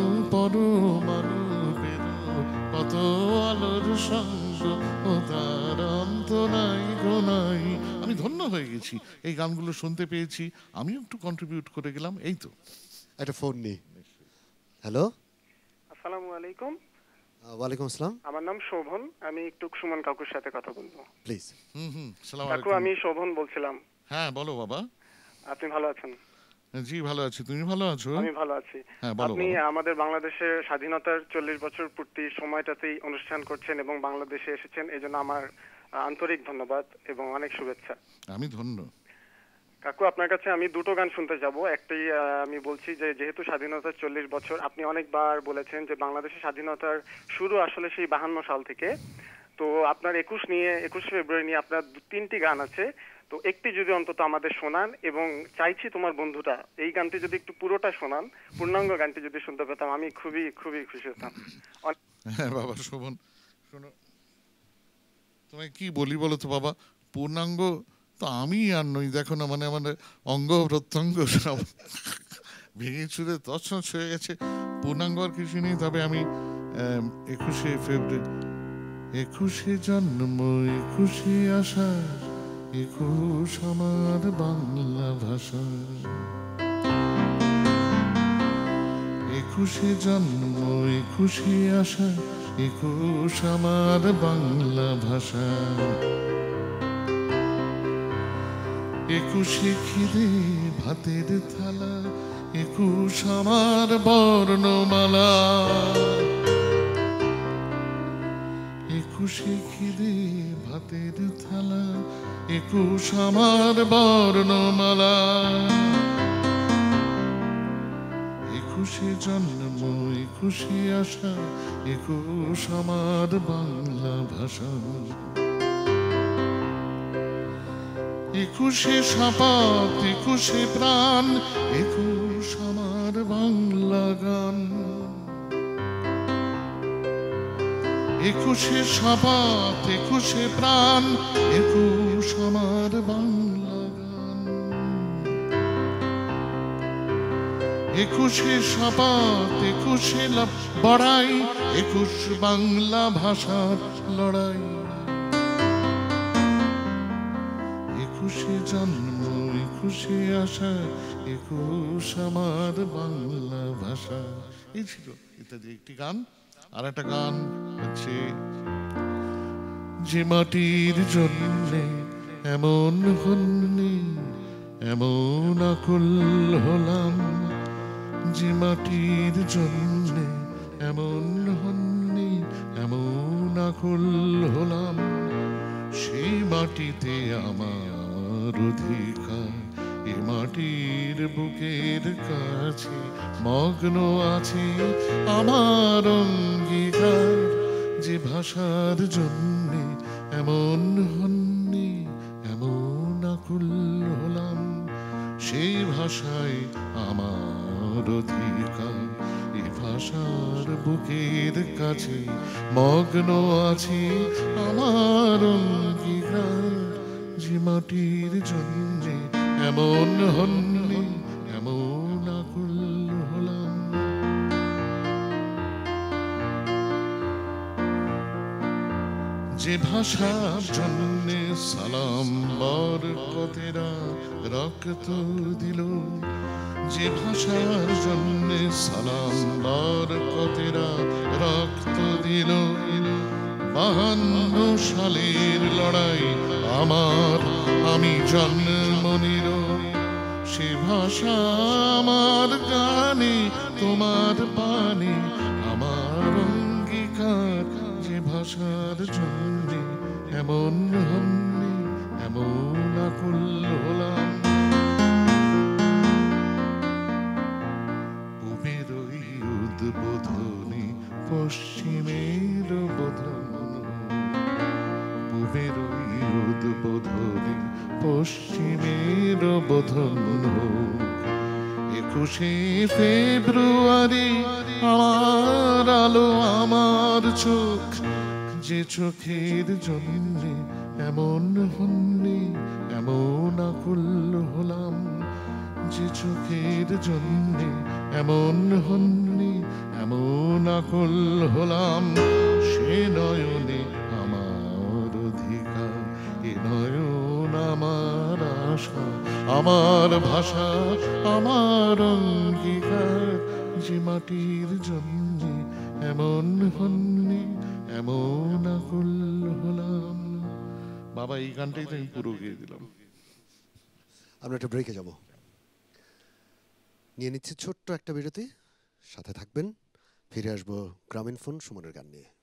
S2: পরমাণু পেল কত আলোর সঙ্গ, ও তার অন্ত নাই গো নাই। আমি ধন্য হয়ে গেছি এই গানগুলো শুনতে পেয়েছি, আমিও একটু কন্ট্রিবিউট করে গেলাম। এই তো
S1: একটা ফোন নেই। হ্যালো,
S6: আসসালামু আলাইকুম।
S1: ওয়ালাইকুম আসসালাম।
S6: আমার নাম শোভন, আমি একটু সুমন কাকুর সাথে কথা বলবো।
S1: প্লিজ।
S2: সালাম
S6: কাকু,
S2: আলাইকুম।
S6: আমি শোভন বলছিলাম।
S2: হ্যাঁ বলো বাবা।
S6: আপনি ভালো আছেন?
S2: জি ভালো আছি, তুমি ভালো আছো?
S6: আমি ভালো আছি।
S2: হ্যাঁ বলো
S6: আপনি
S2: বাবা।
S6: আমাদের বাংলাদেশের স্বাধীনতার 40 বছর পূর্তি সময়টাতেই অনুষ্ঠান করছেন এবং বাংলাদেশে এসেছেন, এই জন্য আমার আন্তরিক ধন্যবাদ এবং অনেক শুভেচ্ছা।
S2: আমি ধন্য।
S6: কাকু, আপনার কাছে আমি দুটো গান শুনতে যাব। একটি আমি বলছি যে যেহেতু স্বাধীনতার 40 বছর, আপনি অনেকবার বলেছেন যে বাংলাদেশের স্বাধীনতার শুরু আসলে সেই 52 সাল থেকে। তো আপনার 21 ফেব্রুয়ারি নিয়ে আপনার তিনটি গান আছে, তো একটি যদি অন্তত আমাদের শোনান, এবং চাইছি তোমার বন্ধুটা, এই গানটি যদি একটু পুরোটা শোনান, পূর্ণাঙ্গ গানটি যদি শুনতে পেতাম আমি খুবই খুবই খুশি হতাম।
S2: হ্যাঁ বাবা শোভন, শোনো তোমায় কি বলি বলো তো বাবা, পূর্ণাঙ্গ তো আমি আর নই, দেখো না মানে আমার অঙ্গ প্রত্যঙ্গ সব ভেঙে চুরে তছনছ হয়ে গেছে। পূর্ণাঙ্গ আর কিছু নেই, তবে আমি 21শে ফেব্রুয়ারি, 21শে জন্ম 21শে আশা, 21 আমার বাংলা ভাষা। 21শে জন্ম 21শে আশা, 21 আমার বাংলা ভাষা। 21শে খিদে ভাতের থালা, 21 আমার বর্ণমালা। 21শে খিদে ভাতের থালা, 21 আমার বর্ণমালা। 21শে জন্ম 21শে আশা, 21 আমার বাংলা ভাষা। 21শে শপথ 21শে প্রাণ, 21 আমার বাংলা গান। 21শে শপথ 21শে প্রাণ, 21 আমার বাংলা গান। 21শে শপথ 21শে বড়াই, 21 বাংলা ভাষার লড়াই। 21শে জন্ম 21শে আশা, 21 আমার বাংলা ভাষা। এই ছিল ইত্যাদি একটি গান। আর একটা গান হচ্ছে, যে মাটির জন্যে এমন হননি, এমন আকুল হলাম। যে মাটির জন্যে এমন হননি, এমন আকুল হলাম। সেই মাটিতে আমার অধিকার, এ মাটির বুকের কাছে মগ্ন আছে আমার অঙ্গীকার। যে ভাষার জন্যে এমন হননি, এমন আকুল হলাম। সেই ভাষায় আমার অধিকার, এ ভাষার বুকের কাছে মগ্ন আছে আমার অঙ্গীকার। যে মাটির জন্যে এমন হননি, এমন আকুল হলাম। যে ভাষার জন্যে সালাম বরকতেরা রক্ত দিল। যে ভাষার জন্যে সালাম বরকতেরা রক্ত দিল। 52 সালের লড়াই আমার, আমি জন্ম নিল। সে ভাষা আমার গানে, তোমার পানে আমার অঙ্গীকার। যে ভাষার জন্যে এমন হননি, এমন আকুল হলাম। পূবের ওই উদ্বোধনী, পশ্চিমের বোধন। পূবের ওই উদ্বোধনী, পশ্চিমের বোধন। 21শে ফেব্রুয়ারি আমার আলো, আমার চোখ। যে চোখের জন্যে এমন হননি, এমন আকুল হলাম। যে চোখের জন্যে এমন হননি, এমন আকুল হলাম। সে নয়নে আমার অধিকার, এ নয়ন আমার আশা, আমার ভাষা, আমার অঙ্গীকার। যে মাটির জন্যে এমন হননি এমন আকুল হলাম। বাবা এই গানটাই তো আমি পুরো গিয়ে দিলাম।
S1: আমরা একটা ব্রেকে যাব, নিয়ে নিচ্ছি ছোট্ট একটা বিরতি, সাথে থাকবেন। ফিরে আসবো গ্রামীণ ফোন সুমনের গান নিয়ে।